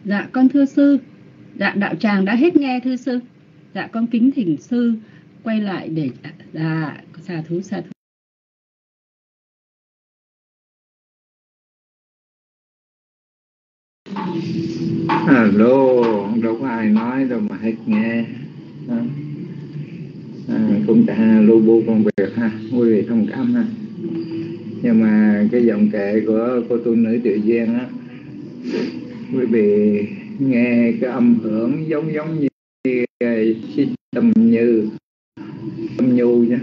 Dạ con thưa sư. Dạ đạo tràng đã hết nghe thưa sư. Dạ con kính thỉnh sư quay lại để xà thú. Alo, đâu có ai nói đâu mà hết nghe. Cũng trả lu bu công việc ha, quý vị thông cảm ha. Nhưng mà cái giọng kệ của cô tu nữ Tự Duyên á, quý vị nghe cái âm hưởng giống như Tâm Nhu nhé,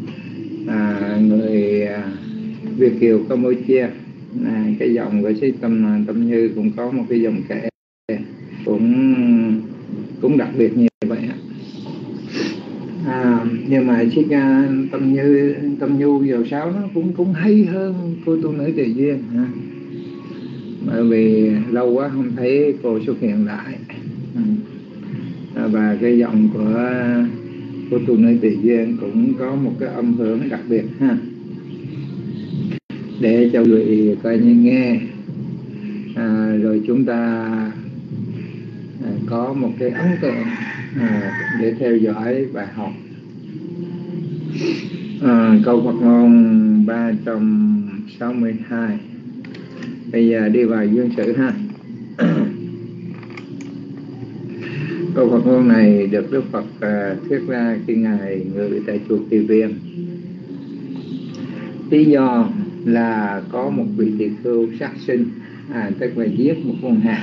người Việt kiều Campuchia. Cái giọng của Tâm Như cũng có một cái giọng kệ cũng đặc biệt như vậy. Nhưng mà chiếc Tâm Nhu dầu sáo nó cũng hay hơn cô tu nữ Tự Duyên bởi vì lâu quá không thấy cô xuất hiện lại. Và cái giọng của cô tu nữ Tự Duyên cũng có một cái âm hưởng đặc biệt ha, để cho quý vị coi như nghe, rồi chúng ta có một cái ấn tượng để theo dõi bài học. Câu Phật ngôn 362. Bây giờ đi vào duyên sự ha. Câu Phật ngôn này được Đức Phật thuyết ra khi Ngài ngự tại chùa Kỳ Viên. Lý do là có một vị tỳ khưu sát sinh, tức là giết một con hạt.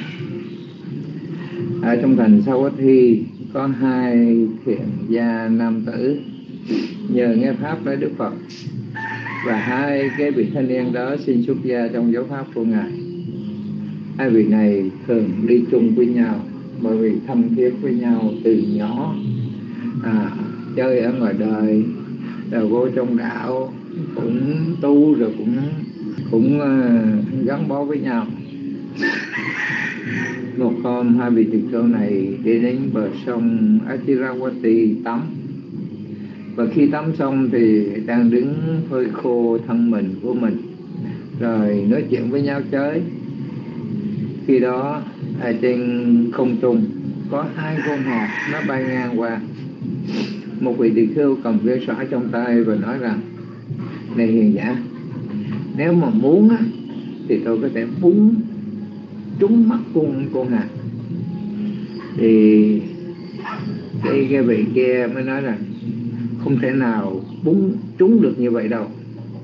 Ở trong thành Savatthi có 2 thiện gia nam tử nhờ nghe pháp với Đức Phật, và 2 cái vị thanh niên đó xin xuất gia trong giáo pháp của Ngài. 2 vị này thường đi chung với nhau bởi vì thâm thiết với nhau từ nhỏ, chơi ở ngoài đời rồi vô trong đạo cũng tu, rồi cũng gắn bó với nhau. Một hôm 2 vị tỳ khưu này đi đến bờ sông Atiravati tắm, và khi tắm xong thì đang đứng phơi khô thân mình của mình rồi nói chuyện với nhau chơi. Khi đó ở trên không trung có 2 con hạt nó bay ngang qua. Một vị tỳ khưu cầm viên sỏi trong tay và nói rằng: này hiền giả, nếu mà muốn á, thì tôi có thể búng trúng mắt con hạt. Thì cái vị kia mới nói rằng không thể nào búng trúng được như vậy đâu.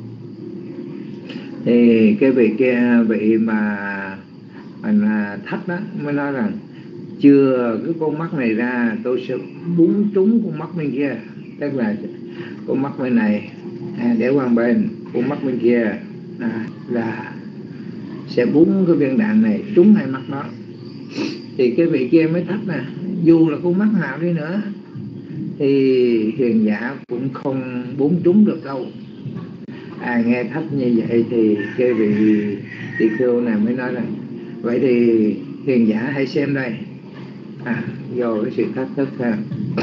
Thì cái vị kia, vị mà thách đó, mới nói rằng chưa cái con mắt này ra tôi sẽ búng trúng con mắt bên kia. Tức là con mắt bên này để qua bên, con mắt bên kia là sẽ búng cái viên đạn này trúng 2 mắt đó. Thì cái vị kia mới thách là dù là con mắt nào đi nữa thì hiền giả cũng không búng trúng được đâu. Nghe thách như vậy thì cái vị tỳ khưu này mới nói rằng vậy thì hiền giả hãy xem đây. Do cái sự thách thức ha,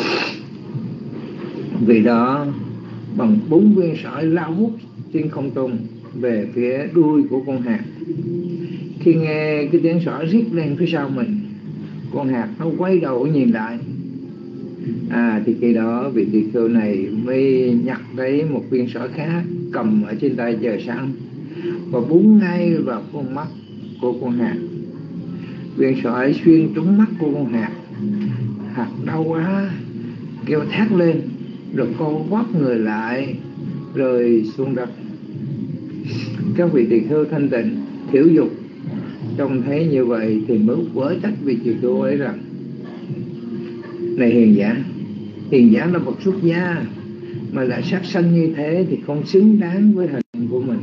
vì đó bằng 4 viên sỏi lao vút trên không trung về phía đuôi của con hạt. Khi nghe cái tiếng sỏi rít lên phía sau mình, con hạt nó quay đầu nhìn lại. Thì khi đó vị tỳ khưu này mới nhặt lấy một viên sỏi khác cầm ở trên tay chờ sẵn và búng ngay vào con mắt của con hạt. Viên sỏi xuyên trúng mắt của con hạt. Hạt đau quá, kêu thét lên, rồi co quắp người lại rơi xuống đất. Các vị tỳ khưu thanh tịnh thiểu dục trông thấy như vậy thì mới quở trách vị tỳ khưu ấy rằng: này hiền giả là một xuất gia mà lại sát sanh như thế thì không xứng đáng với hình của mình.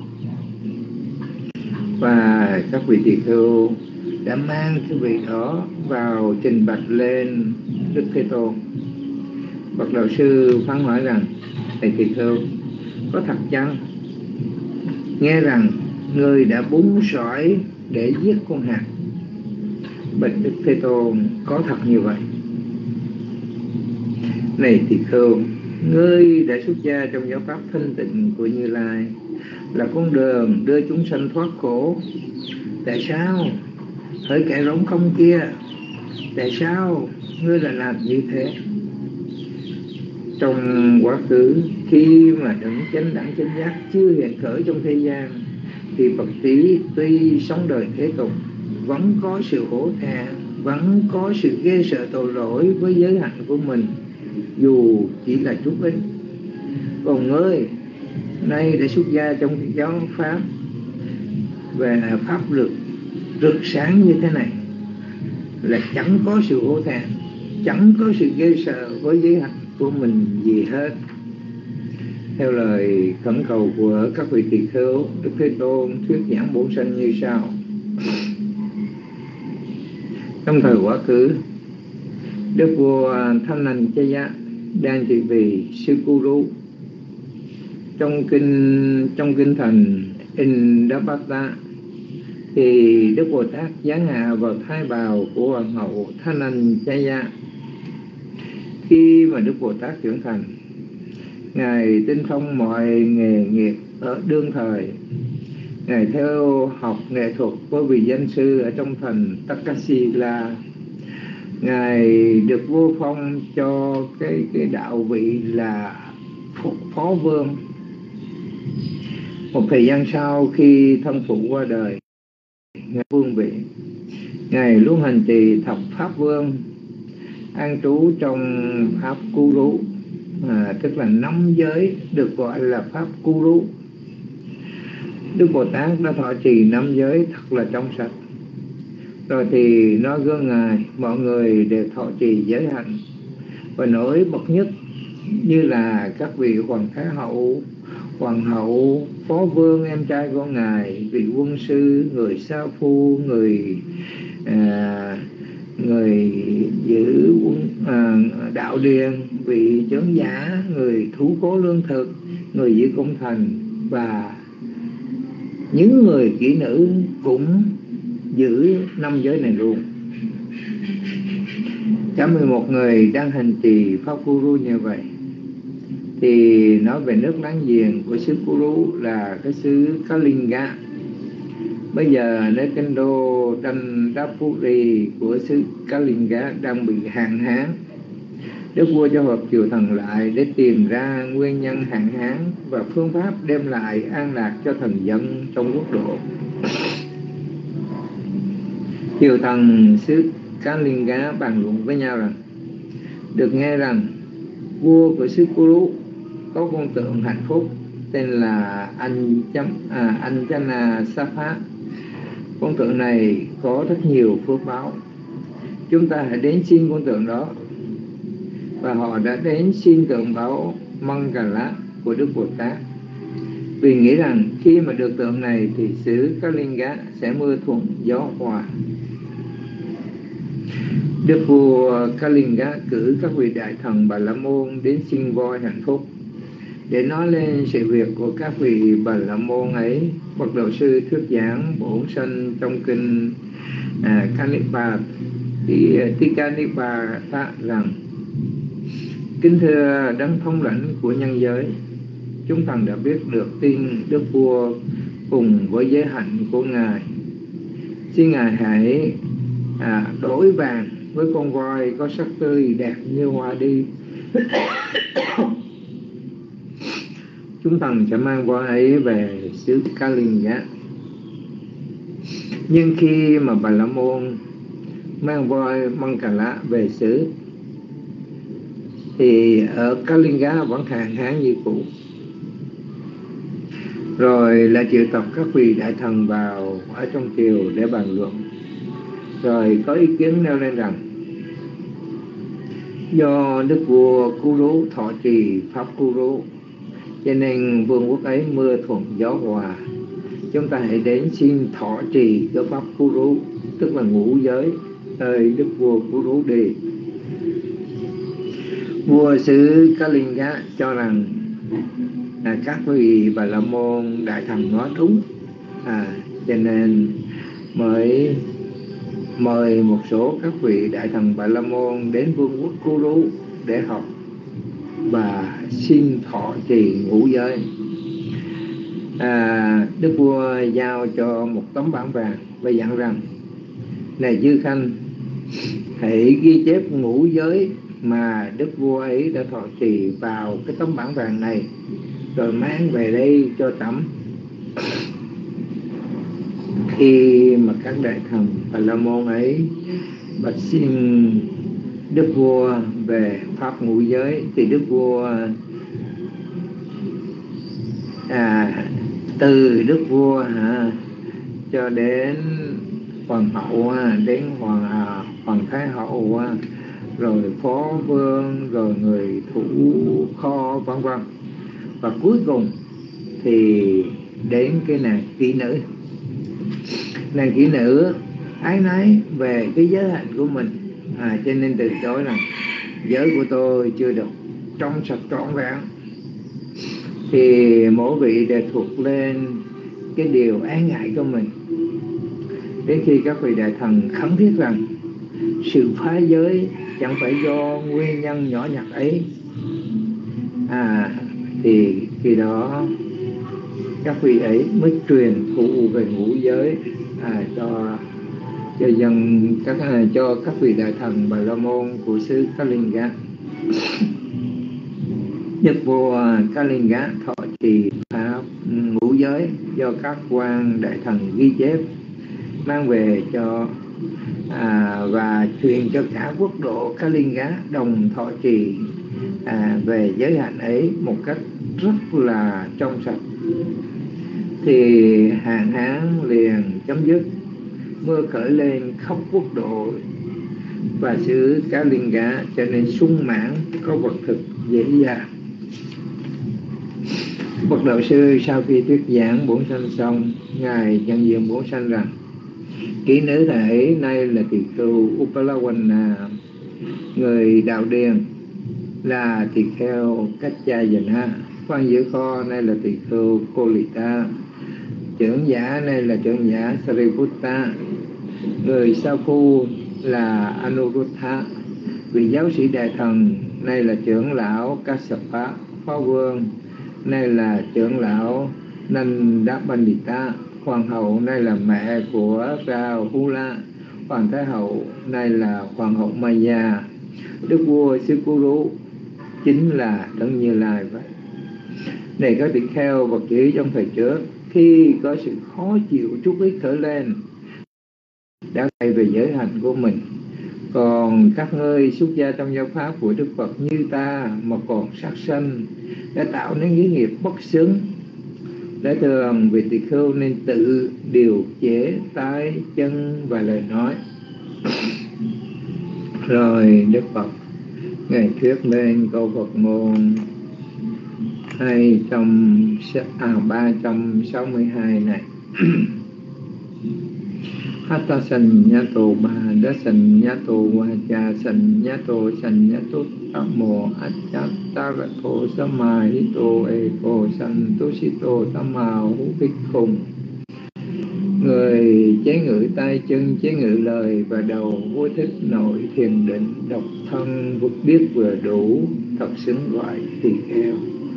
Và các vị tỳ khưu đã mang cái vị đó vào trình bạch lên Đức Thế Tôn. Bậc đạo sư phán hỏi rằng: này tỳ khưu, có thật chăng nghe rằng người đã búng sỏi để giết con hạt? Bạch Đức Thế Tôn: có thật như vậy. Này tỳ khưu, ngươi đã xuất gia trong giáo pháp thanh tịnh của Như Lai, là con đường đưa chúng sanh thoát khổ. Tại sao hỡi kẻ rỗng không kia, tại sao ngươi lại làm như thế? Trong quá khứ, khi mà đấng chánh đẳng chánh giác chưa hiện khởi trong thế gian, thì Phật tử tuy sống đời thế tục vẫn có sự hổ thẹn, vẫn có sự ghê sợ tội lỗi với giới hạnh của mình, dù chỉ là chút ít. Còn ngươi nay đã xuất gia trong giáo pháp về pháp lực rực sáng như thế này, là chẳng có sự hổ thẹn, chẳng có sự ghê sợ với giới hạnh của mình gì hết. Theo lời khẩn cầu của các vị tỳ kheo, Đức Thế Tôn thuyết giảng bổn sanh như sau. Trong thời quá khứ, Đức vua Thananjaya đang trị vì sư Kuru trong kinh thành Indapata, thì Đức Bồ Tát giáng hạ vào thái bào của hoàng hậu Thananjaya. Khi mà Đức Bồ Tát trưởng thành, Ngài tinh thông mọi nghề nghiệp ở đương thời. Ngài theo học nghệ thuật với vị danh sư ở trong thành Takasila. Ngài được vua phong cho cái đạo vị là phó vương. Một thời gian sau, khi thân phụ qua đời, Ngài vương vị, Ngài luôn hành trì thập pháp vương, an trú trong pháp Kuru, tức là 5 giới được gọi là pháp Kuru. Đức Bồ Tát đã thọ trì 5 giới thật là trong sạch. Rồi thì nó gương Ngài, mọi người đều thọ trì giới hạnh. Và nổi bật nhất như là các vị hoàng thái hậu, hoàng hậu, phó vương em trai của Ngài, vị quân sư, người sa phu, người giữ đạo điền, vị trưởng giả, người thủ cố lương thực, người giữ công thành, và những người kỹ nữ cũng giữ 5 giới này luôn. Cả 11 người đang hành trì pháp Kuru như vậy. Thì nói về nước láng giềng của xứ Kuru là cái xứ Kalinga. Bây giờ nơi kinh đô Dandapuri của xứ Kalinga đang bị hạn hán. Đức vua cho họp triều thần lại để tìm ra nguyên nhân hạn hán và phương pháp đem lại an lạc cho thần dân trong quốc độ. Triều thần xứ Kalinga bàn luận với nhau rằng, được nghe rằng vua của xứ Kuru có con tượng hạnh phúc tên là Anjana Sapa. Con tượng này có rất nhiều phước báo. Chúng ta hãy đến xin con tượng đó. Và họ đã đến xin tượng bảo Mangala của Đức Bồ Tát, vì nghĩ rằng khi mà được tượng này thì xứ Kalinga sẽ mưa thuận gió hòa. Đức vua Kalinga cử các vị đại thần Bà La Môn đến xin voi hạnh phúc. Để nói lên sự việc của các vị Bà La Môn ấy, bậc đạo sư thuyết giảng bổn sanh trong kinh Tikanipa rằng: kính thưa đấng thống lãnh của nhân giới, chúng thần đã biết được tin Đức vua cùng với giới hạnh của Ngài. Xin Ngài hãy đổi vàng với con voi có sắc tươi đẹp như hoa đi. Chúng thần sẽ mang voi ấy về xứ Kalinga. Nhưng khi mà Bà La Môn mang voi Mangala về xứ, thì ở Kalinga vẫn hạn hán như cũ. Rồi lại triệu tập các vị đại thần vào ở trong triều để bàn luận. Rồi có ý kiến nêu lên rằng, do đức vua Kuru thọ trì pháp Kuru, cho nên vương quốc ấy mưa thuận gió hòa. Chúng ta hãy đến xin thọ trì cái pháp Kuru, tức là ngũ giới, nơi đức vua Kuru đi. Vua xứ Kalinga cho rằng các vị Bà La Môn đại thần nói đúng, cho nên mới mời một số các vị đại thần Bà La Môn đến vương quốc Kuru để học và xin thọ trì ngũ giới. Đức vua giao cho một tấm bảng vàng và dặn rằng Này Dư Khanh, hãy ghi chép ngũ giới mà đức vua ấy đã thọ trì vào cái tấm bản vàng này, rồi mang về đây cho trẫm. Khi mà các đại thần Bà La Môn ấy bạch xin đức vua về pháp ngũ giới, thì đức vua từ đức vua cho đến hoàng hậu, đến hoàng thái hậu, rồi phó vương, rồi người thủ kho, vân vân, và cuối cùng thì đến cái nàng kỹ nữ. Nàng kỹ nữ ái náy về cái giới hạnh của mình, cho nên từ chối rằng giới của tôi chưa được trong sạch trọn vẹn. Thì mỗi vị đều thuộc lên cái điều ái ngại của mình, đến khi các vị đại thần khẩn thiết rằng sự phá giới chẳng phải do nguyên nhân nhỏ nhặt ấy, thì khi đó các vị ấy mới truyền thụ về ngũ giới cho các vị đại thần Bà La Môn của xứ Kalinga. Đức vua Kalinga thọ trì pháp ngũ giới do các quan đại thần ghi chép, mang về cho và truyền cho cả quốc độ Kalinga đồng thọ trì về giới hạnh ấy một cách rất là trong sạch. Thì hạn hán liền chấm dứt, mưa khởi lên khắp quốc độ và xứ Kalinga trở nên sung mãn, có vật thực dễ dàng. Bậc đạo sư sau khi thuyết giảng bổn sanh xong, ngài nhận diện bổn sanh rằng kỹ nữ thể nay là tỳ khưu Upalawana, người đạo điền là tỳ kheo Kaccayana, quan giữ kho nay là tỳ khưu Kolita, trưởng giả nay là trưởng giả Sariputta, người sa phu là Anuruddha, vị giáo sĩ đại thần nay là trưởng lão Kassapa, phó vương nay là trưởng lão Nandapandita, hoàng hậu nay là mẹ của Rahula, hoàng thái hậu nay là hoàng hậu Maya, đức vua xứ Kuru chính là Đấng Như Lai vậy. Này các tỳ kheo vật chỉ trong thời trước, khi có sự khó chịu chút ít khởi lên đã thay về giới hạnh của mình. Còn các ngươi xuất gia trong giáo pháp của Đức Phật như ta mà còn sát sanh, đã tạo nên nghĩa nghiệp bất xứng. Để thường vị tỳ khưu nên tự điều chế tay chân và lời nói. Rồi Đức Phật ngài thuyết lên câu Phật ngôn 362 này. Hatta sanyato bada sanyato vacha sanyato sanyato tamo achattarato samahito eko santosito tamahu bhikkkhum. Người chế ngự tay chân, chế ngự lời và đầu, vô thích nội thiền định, độc thân vút biết vừa đủ, thật xứng gọi tỳ kheo.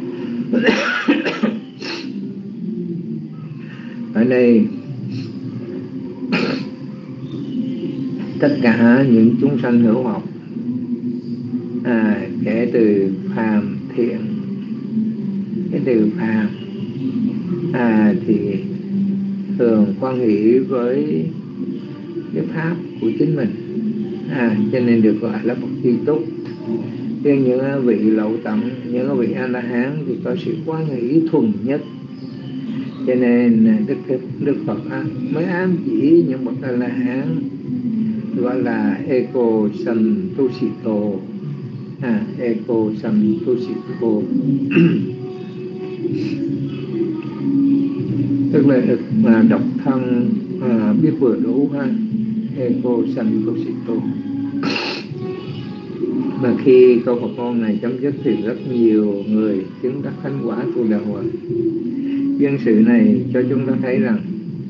Ở đây tất cả những chúng sanh hữu học, kể từ phàm thiện, cái từ phàm thì thường quan hỷ với cái pháp của chính mình, cho nên được gọi là bậc tri túc. Riêng những vị lậu tận, những vị A La Hán thì có sự quan hỷ thuần nhất, cho nên Đức Phật mới ám chỉ những bậc A La Hán gọi là Eko Santusito, Eko Santusito tức là độc thân biết vừa đủ Eko Santusito. Mà khi câu Phật ngôn này chấm dứt thì rất nhiều người chứng đắc thánh quả tu đạo hòa. Dân sự này cho chúng ta thấy rằng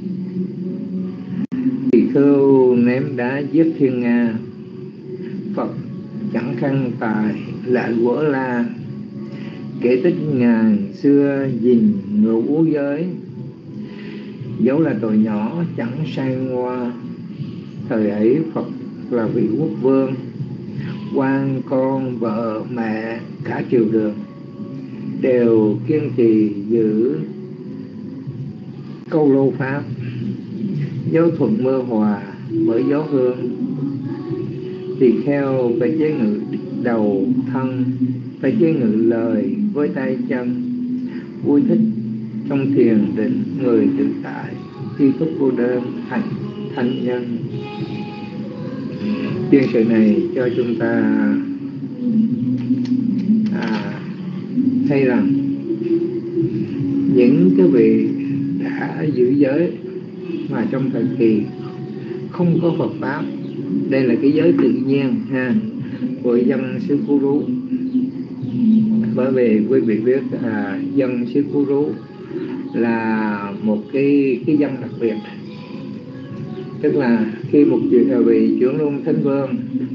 tỳ khưu ném đá giết thiên nga, Phật chẳng khăn tài lại quở la, kể tích ngàn xưa gìn ngũ giới, dẫu là tội nhỏ chẳng sai ngoa, Thời ấy Phật là vị quốc vương, quan con vợ mẹ cả triều đường đều kiên trì giữ câu lô pháp. Gió thuận mưa hòa bởi gió hương, tỳ kheo phải chế ngự đầu thân, phải chế ngự lời với tay chân. Vui thích trong thiền định người tự tại, khi túc cô đơn thành thanh nhân. Chuyên sự này cho chúng ta thấy rằng những cái vị đã giữ giới mà trong thời kỳ không có Phật pháp, đây là cái giới tự nhiên ha, của dân xứ Phú Rú. Bởi vì quý vị biết dân xứ Phú Rú là một cái dân đặc biệt. Tức là khi một vị Chuyển Luân Thánh Vương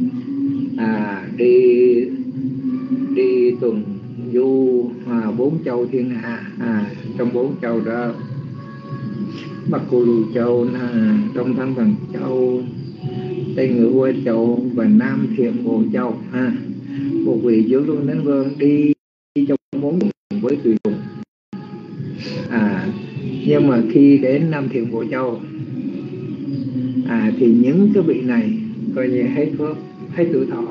đi tuần du 4 châu thiên hạ, trong 4 châu đó, Bắc Cô Lưu Châu, Đông Thắng Thần Châu, Tây Ngự Quê Châu và Nam Thiện Bộ Châu. Một vị Chuyển Luân Thánh Vương đi trong 4 với tùy tùng. Nhưng mà khi đến Nam Thiện Bộ Châu thì những cái vị này coi như hết phước, hết tuổi thọ.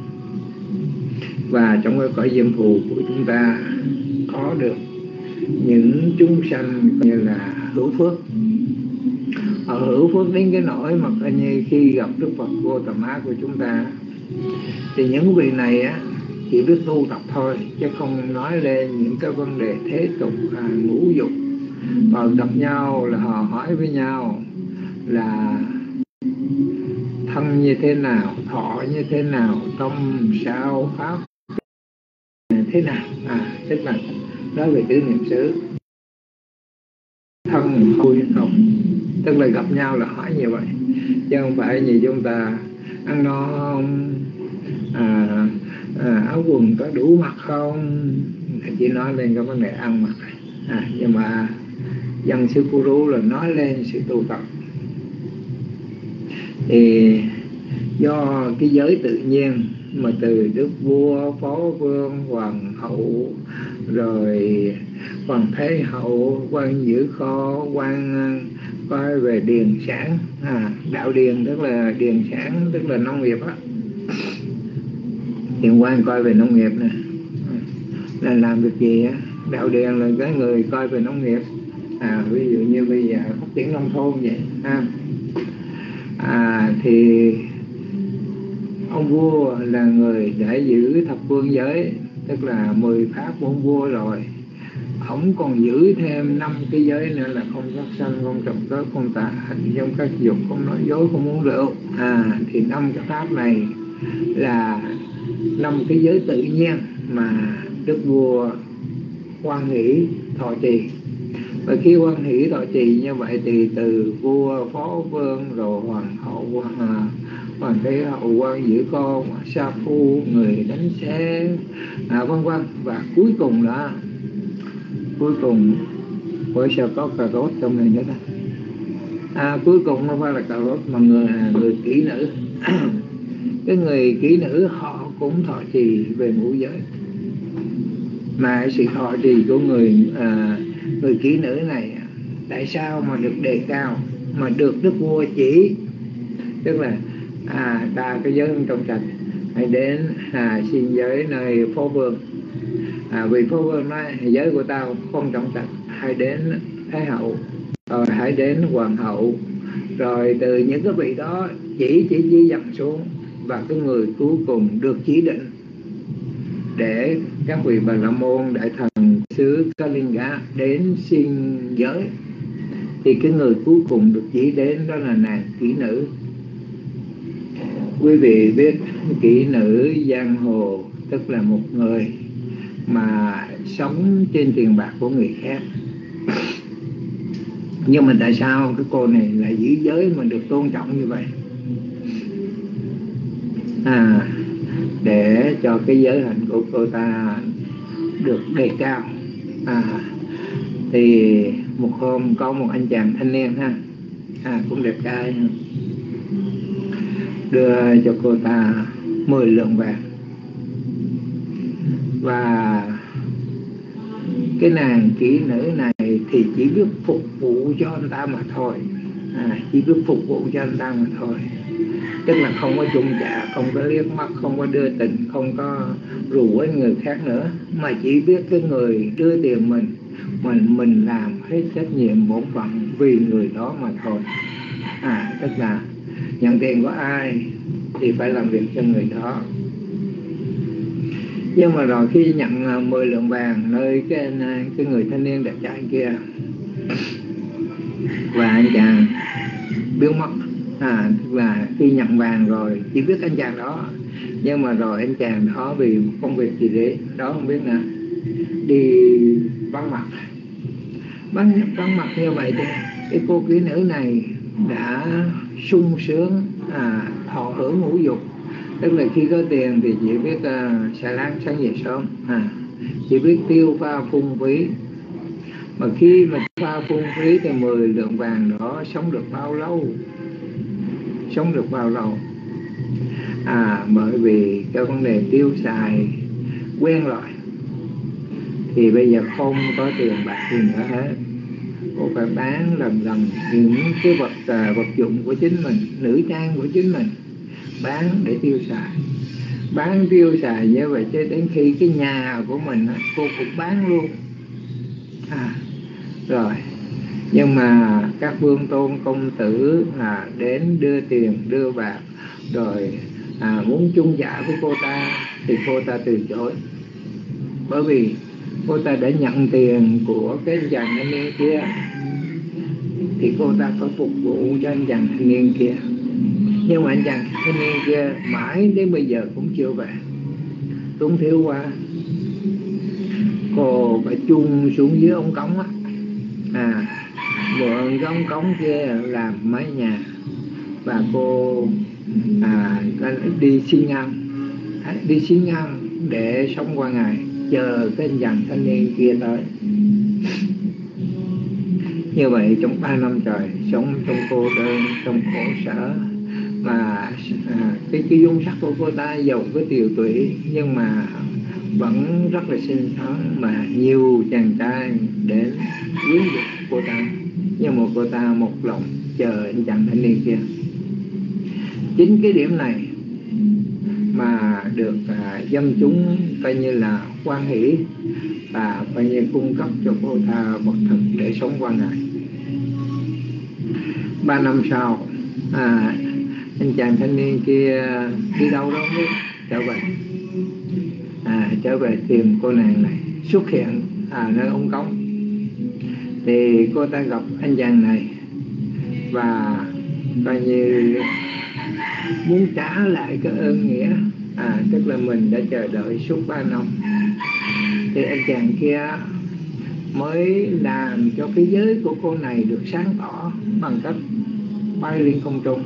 Và trong cái cõi diêm phù của chúng ta có được những chúng sanh coi như là hữu phước. Họ hữu phước đến cái nỗi mà coi như khi gặp Đức Phật Gautama của chúng ta thì những vị này chỉ biết tu tập thôi, chứ không nói lên những cái vấn đề thế tục ngũ dục. Còn gặp nhau là họ hỏi với nhau là thân như thế nào, thọ như thế nào, tâm sao, pháp thế nào. Tức là nói về tứ niệm xứ, thân vui không. Tức là gặp nhau là hỏi như vậy, chứ không phải như chúng ta ăn no không, áo quần có đủ mặc không, chỉ nói lên cái vấn đề ăn mặc. Nhưng mà dân xứ Phú Rú là nói lên sự tu tập. Thì do cái giới tự nhiên mà từ đức vua, phó vương, hoàng hậu, rồi hoàng thái hậu, quan giữ kho, quan coi về điền sản, đạo điền tức là điền sản, tức là nông nghiệp á. Hiện quan coi về nông nghiệp nè, là làm việc gì á? Đạo điền là cái người coi về nông nghiệp. Ví dụ như bây giờ phát triển nông thôn vậy thì ông vua là người đã giữ thập phương giới, tức là 10 pháp của ông vua rồi. Ông còn giữ thêm 5 cái giới nữa là không sát sanh, không trộm cướp, không tà hạnh, không các dục, không nói dối, không uống rượu. Thì 5 cái pháp này là 5 cái giới tự nhiên mà đức vua hoan hỷ thọ trì. Và khi hoan hỷ thọ trì như vậy thì từ vua, phó vương, rồi hoàng hậu, hoàng thái hậu, quan giữ con, sa phu, người đánh xe, vân vân. Và cuối cùng bởi sao có cà rốt trong này nữa đó. Cuối cùng không phải là cà rốt mà người kỹ nữ. Cái người kỹ nữ họ cũng thọ trì về ngũ giới. Mà sự thọ trì của người kỹ nữ này tại sao mà được đề cao, mà được đức vua chỉ? Tức là ta cái giới trong sạch hãy đến xin giới nơi phó vương. Vì phó vương nói giới của tao không trong sạch, hãy đến thái hậu, rồi hãy đến hoàng hậu. Rồi từ những cái vị đó chỉ dần xuống, và cái người cuối cùng được chỉ định để các vị Bà La Môn đại thần xứ Kalinga đến xin giới. Thì cái người cuối cùng được chỉ đến đó là nàng kỹ nữ. Quý vị biết kỹ nữ giang hồ tức là một người mà sống trên tiền bạc của người khác. Nhưng mà tại sao cái cô này lại giữ giới mà được tôn trọng như vậy? Để cho cái giới hạnh của cô ta được đề cao. Thì một hôm có một anh chàng thanh niên cũng đẹp trai, đưa cho cô ta 10 lượng vàng. Và cái nàng kỹ nữ này thì chỉ biết phục vụ cho anh ta mà thôi, chỉ biết phục vụ cho anh ta mà thôi. Tức là không có chung trả, không có liếc mắt, không có đưa tình, không có rủ với người khác nữa, mà chỉ biết cái người đưa tiền mình làm hết trách nhiệm bổn phận vì người đó mà thôi. Tức là nhận tiền của ai thì phải làm việc cho người đó. Nhưng mà rồi khi nhận 10 lượng vàng nơi cái người thanh niên đẹp trai kia, và anh chàng biến mất, và khi nhận vàng rồi chỉ biết anh chàng đó, nhưng mà rồi anh chàng đó vì công việc gì đấy đó không biết nữa, đi vắng mặt như vậy thì cái cô kỹ nữ này đã sung sướng thọ hưởng ngũ dục. Tức là khi có tiền thì chỉ biết xà lan sáng về sớm, chỉ biết tiêu pha phung phí. Mà khi mà pha phung phí thì 10 lượng vàng đó sống được bao lâu? Bởi vì cái vấn đề tiêu xài quen rồi thì bây giờ không có tiền bạc gì nữa hết. Cô phải bán lần những cái vật dụng của chính mình, nữ trang của chính mình, bán để tiêu xài như vậy cho đến khi cái nhà của mình cô cũng bán luôn. Rồi nhưng mà các vương tôn công tử đến đưa tiền đưa bạc rồi muốn chung trả với cô ta thì cô ta từ chối, bởi vì cô ta đã nhận tiền của cái anh chàng thanh niên kia thì cô ta phải phục vụ cho anh chàng thanh niên kia. Nhưng mà anh chàng thanh niên kia mãi đến bây giờ cũng chưa về. Tuấn Thiếu Hoa, cô phải chung xuống dưới ống cống mượn cái ống cống kia làm mái nhà, và cô đi xin ăn để sống qua ngày, chờ cái anh chàng thanh niên kia tới. Như vậy trong 3 năm trời sống trong cô đơn, trong khổ sở, mà cái dung sắc của cô ta giàu có tiều tụy nhưng mà vẫn rất là xinh xắn, mà nhiều chàng trai đến quyến rũ cô ta, nhưng mà cô ta một lòng chờ anh chàng thanh niên kia. Chính cái điểm này mà được dân chúng coi như là hoan hỷ và coi như cung cấp cho cô ta vật thực để sống qua ngày. 3 năm sau anh chàng thanh niên kia đi đâu đó không biết, trở về tìm cô nàng này, xuất hiện nơi ống cống. Thì cô ta gặp anh chàng này và coi như muốn trả lại cái ơn nghĩa, tức là mình đã chờ đợi suốt 3 năm. Thì anh chàng kia mới làm cho cái giới của cô này được sáng tỏ bằng cách bay lên không trung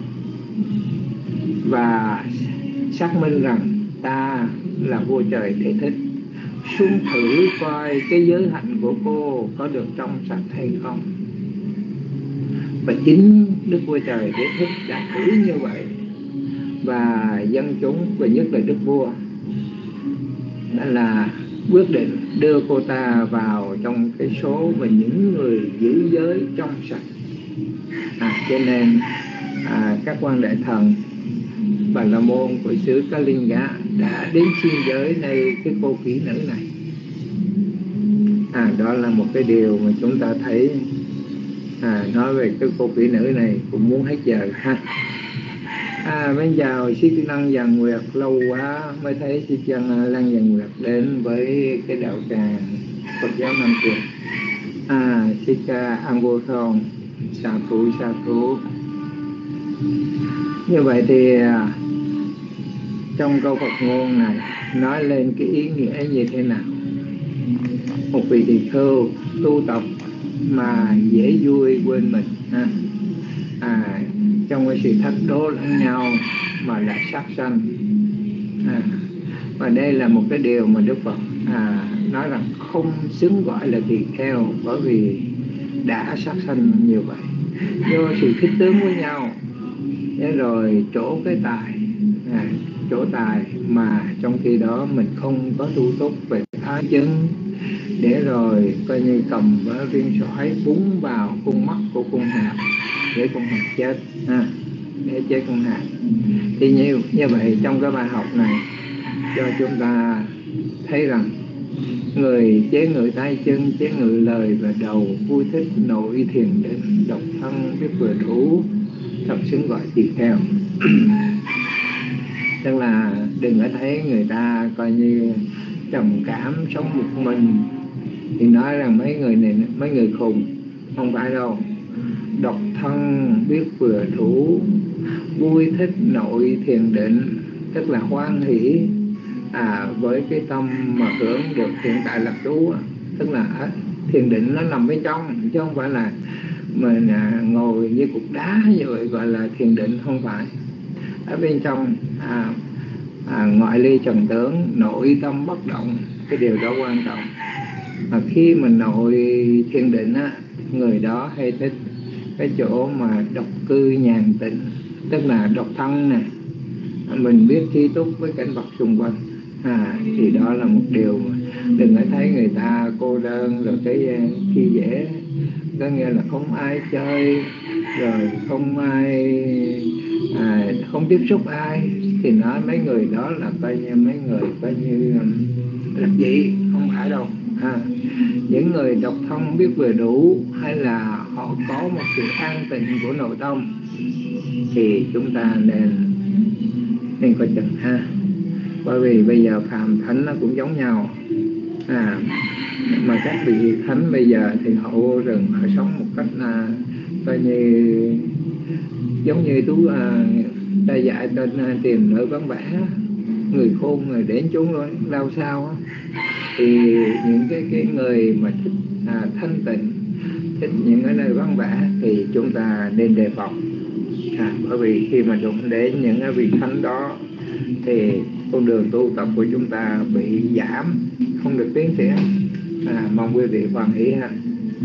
và xác minh rằng ta là vua trời thể thích, xuống thử coi cái giới hạnh của cô có được trong sạch hay không. Và chính Đức Vua Trời Đế Thích đã thử như vậy, và dân chúng và nhất là Đức Vua đã là quyết định đưa cô ta vào trong cái số và những người giữ giới trong sạch. Cho nên các quan đại thần Bà La Môn của xứ Kalinga đã đến xin giới nơi cái cô kỹ nữ này. Đó là một cái điều mà chúng ta thấy nói về cái cô kỹ nữ này cũng muốn hết giờ ha. Bây giờ Sư Năng Giàn Nguyệt lâu quá mới thấy Sư Chân Lăng Giàn Nguyệt đến với cái đạo tràng Phật giáo Nam Truyền. Sư Ca An Vô Thôn, sa thú. Như vậy thì trong câu Phật ngôn này nói lên cái ý nghĩa như thế nào? Một vị tỳ khưu tu tập mà dễ vui quên mình, trong cái sự thách đố lẫn nhau mà là sát sanh. Và đây là một cái điều mà Đức Phật nói rằng không xứng gọi là tỳ kheo, bởi vì đã sát sanh như vậy do sự khích tướng với nhau. Thế rồi rồi chỗ cái tài, chỗ tài mà trong khi đó mình không có tu túc về thái chứng, để rồi coi như cầm viên sỏi búng vào con mắt của con hạt để con hạt chết, để chết con hạt. Thì như vậy trong cái bài học này cho chúng ta thấy rằng người chế ngự tay chân, chế ngự lời và đầu, vui thích nội thiền định, độc thân biết vừa đủ, thật xứng gọi tỳ kheo. Tức là đừng có thấy người ta coi như trầm cảm sống một mình thì nói rằng mấy người này, mấy người khùng. Không phải đâu. Độc thân biết vừa đủ, vui thích nội thiền định, tức là hoan hỷ với cái tâm mà hưởng được hiện tại là trú, tức là thiền định nó nằm bên trong, chứ không phải là mình ngồi như cục đá như vậy gọi là thiền định, không phải. Ở bên trong ngoại ly trần tướng, nội tâm bất động, cái điều đó quan trọng. Mà khi mình nội thiền định người đó hay thích cái chỗ mà độc cư nhàn tịnh, tức là độc thân nè, mình biết chi túc với cảnh vật xung quanh, thì đó là một điều mà đừng có thấy người ta cô đơn rồi cái khi dễ, có nghĩa là không ai chơi, rồi không ai không tiếp xúc ai, thì nói mấy người đó là coi như mấy người coi như là gì, không phải đâu. Những người độc thân biết vừa đủ, hay là họ có một sự an tịnh của nội tâm, thì chúng ta nên coi chừng bởi vì bây giờ phàm thánh nó cũng giống nhau. Mà các vị thánh bây giờ thì họ vô rừng, họ sống một cách coi như giống như ta dạy tên tìm nơi vắng vẻ, người khôn người đến chốn lao sao thì những cái người mà thích thanh tịnh, thích những cái nơi vắng vẻ thì chúng ta nên đề phòng. Bởi vì khi mà đụng đến những cái vị thánh đó thì con đường tu tập của chúng ta bị giảm, không được tiến triển. Mong quý vị quan ý ha.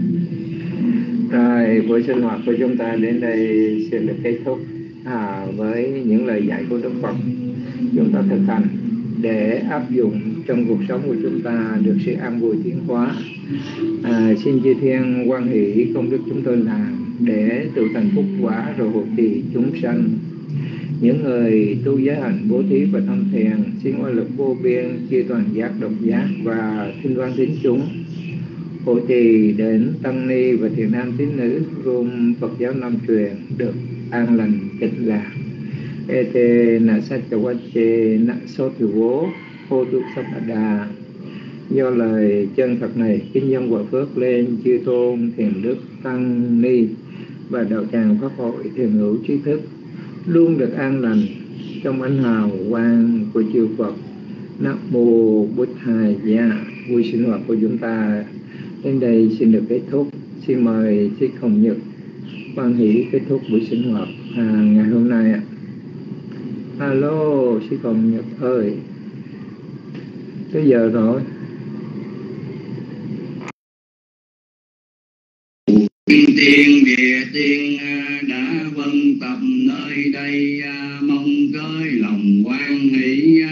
Rồi buổi sinh hoạt của chúng ta đến đây sẽ được kết thúc với những lời dạy của Đức Phật. Chúng ta thực hành để áp dụng trong cuộc sống của chúng ta được sự an vui tiến hóa. Xin chư thiên hoan hỷ công đức chúng tôi làm để tự thành phúc quả rồi hộ trì chúng sanh. Những người tu giới hạnh bố thí và tâm thiền xin oai lực vô biên chia toàn giác độc giác và thinh đoan tín chúng, hộ trì đến tăng ni và thiền nam tín nữ gồm Phật giáo Nam truyền được an lành tịnh lạc. Ete na sachawache na sotivo hô tu sapada. Do lời chân thật này kính dâng quả phước lên chư tôn thiền đức tăng ni và đạo tràng pháp hội thiền hữu trí thức luôn được an lành trong ánh hào quang của chư Phật. Nam mô Bụt Thầy Gia. Buổi sinh hoạt của chúng ta đến đây xin được kết thúc. Xin mời Thích Hồng Nhật hoan hỷ kết thúc buổi sinh hoạt ngày hôm nay ạ. Alo, Thích Hồng Nhật ơi, tới giờ rồi. Tiên địa tiên đã vân tập nơi đây, mong cơi lòng hoan hỷ